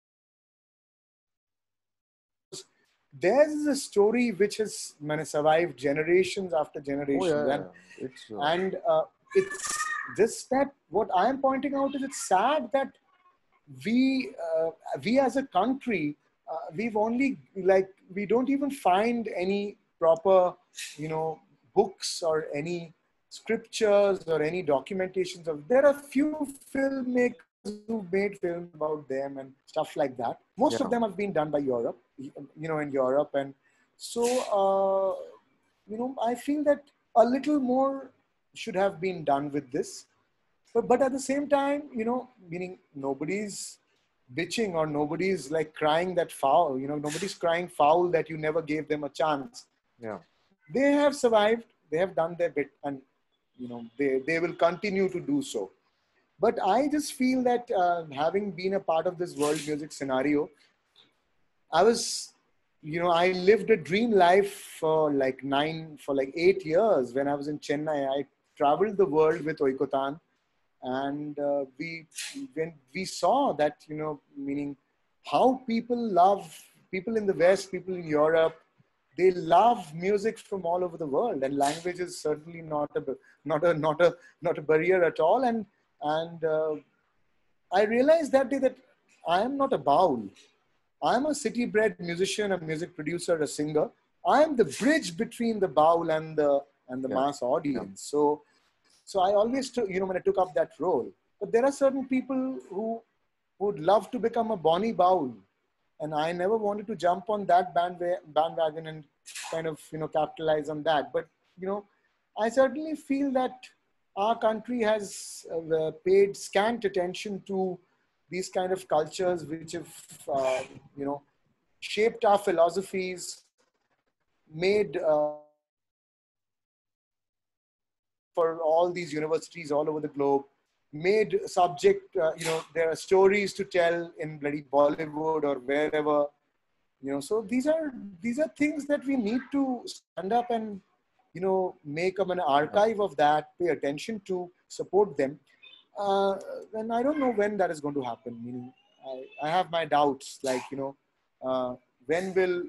There's a story which has man, survived generations after Oh yeah. generations, Yeah. and Yeah. It's. Uh, and uh, it's just that what I am pointing out is it's sad that we uh, we as a country, uh, we've only like we don't even find any proper you know books or any scriptures or any documentations of. There are few filmmakers who made films about them and stuff like that. Most of yeah. them have been done by Europe, you know in Europe. And so uh, you know I feel that a little more should have been done with this. But, but at the same time, you know, meaning nobody's bitching or nobody's like crying that foul, you know, nobody's crying foul that you never gave them a chance. Yeah. They have survived, they have done their bit, and, you know, they, they will continue to do so. But I just feel that uh, having been a part of this world music scenario, I was, you know, I lived a dream life for like nine, for like eight years when I was in Chennai. I traveled the world with Oikotan, and uh, we when we saw that, you know, meaning how people love, people in the West, people in Europe, they love music from all over the world, and language is certainly not a not a not a not a barrier at all. And and uh, I realized that day that I am not a baul. I am a city-bred musician, a music producer, a singer. I am the bridge between the baul and the and the Yeah. mass audience. So, so I always took, you know, when I took up that role. But there are certain people who would love to become a Bonnie Baul, and I never wanted to jump on that bandwa- bandwagon and kind of, you know, capitalize on that. But, you know, I certainly feel that our country has uh, paid scant attention to these kind of cultures which have, uh, you know, shaped our philosophies, made uh, for all these universities all over the globe, made subject, uh, you know, there are stories to tell in bloody Bollywood or wherever, you know. So these are these are things that we need to stand up and, you know, make an archive of that, pay attention to, support them. Uh, and I don't know when that is going to happen. Meaning, I, I have my doubts. Like, you know, uh, when will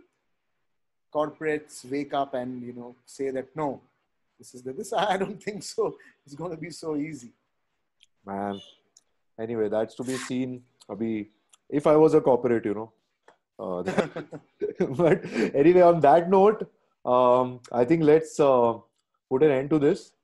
corporates wake up and, you know, say that no, this is the this? I don't think so. It's going to be so easy. Man. Anyway, that's to be seen. Abhi, if I was a corporate, you know. Uh, that- but anyway, on that note, um, I think let's uh, put an end to this.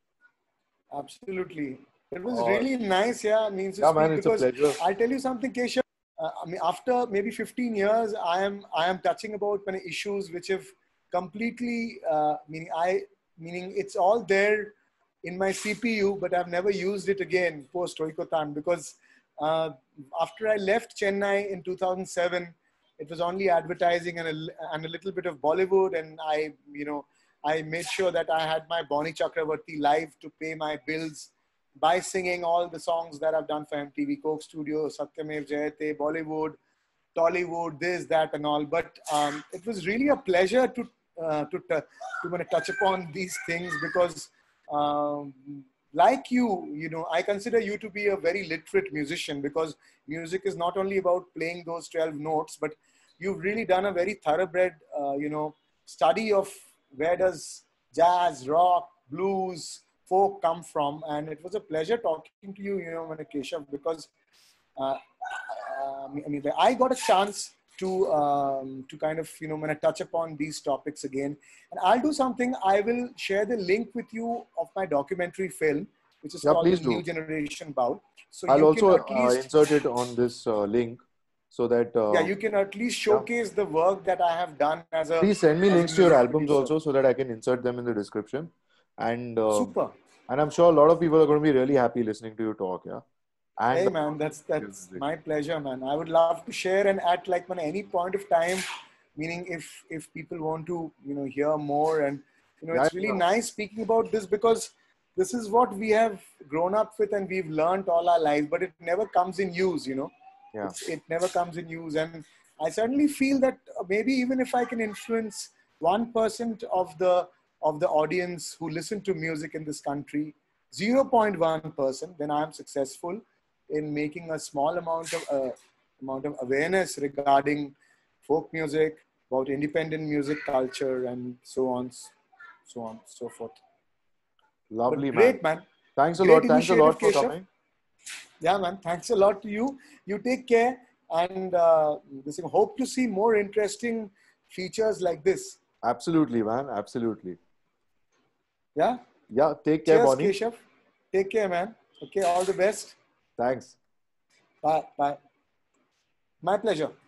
Absolutely. It was Uh, really nice, yeah, means to yeah, man, speak, it's a because pleasure. I'll tell you something, Keshav. Uh, I mean, after maybe fifteen years, I am I am touching about many issues which have completely uh, meaning I meaning it's all there in my C P U, but I've never used it again post Oikotan, because uh, after I left Chennai in two thousand seven, it was only advertising and a, and a little bit of Bollywood, and I, you know, I made sure that I had my Bonnie Chakravarti live to pay my bills by singing all the songs that I've done for M T V, Coke Studio, Satyamev Jayate, Bollywood, Tollywood, this, that, and all. But um, it was really a pleasure to uh, to to, to touch upon these things, because, um, like you, you know, I consider you to be a very literate musician, because music is not only about playing those twelve notes, but you've really done a very thoroughbred, uh, you know, study of where does jazz, rock, blues, folk come from. And it was a pleasure talking to you, you know, Keshav, because uh, uh, I mean, I got a chance to um, to kind of, you know, when I touch upon these topics again. And I'll do something. I will share the link with you of my documentary film, which is Yeah, called The please New do. Generation Baul. So I'll you can also at uh, least, insert it on this uh, link so that yeah, uh, you can at least yeah. showcase the work that I have done as a Please send me as a links to your music albums producer. also so that I can insert them in the description. And uh, Super. and I'm sure a lot of people are going to be really happy listening to you talk. Yeah. And Hey man, that's that's my pleasure, man. I would love to share and at like at any point of time, meaning if if people want to, you know, hear more. And, you know, yeah, it's really yeah. nice speaking about this, because this is what we have grown up with and we've learned all our lives, but it never comes in use, you know. Yeah. It's, it never comes in use. And I certainly feel that maybe even if I can influence one percent of the of the audience who listen to music in this country, zero point one percent, then I am successful in making a small amount of uh, amount of awareness regarding folk music, about independent music culture, and so on, so on, so forth. Lovely, But man. great, man. Thanks a Great lot. Thanks a initiative, lot for Keshav. coming. Yeah, man. Thanks a lot to you. You take care, and uh, this, hope to see more interesting features like this. Absolutely, man. Absolutely. Yeah. Yeah. Take care, Cheers, Bonnie. Keshav. Take care, man. Okay. All the best. Thanks. Bye. Bye. My pleasure.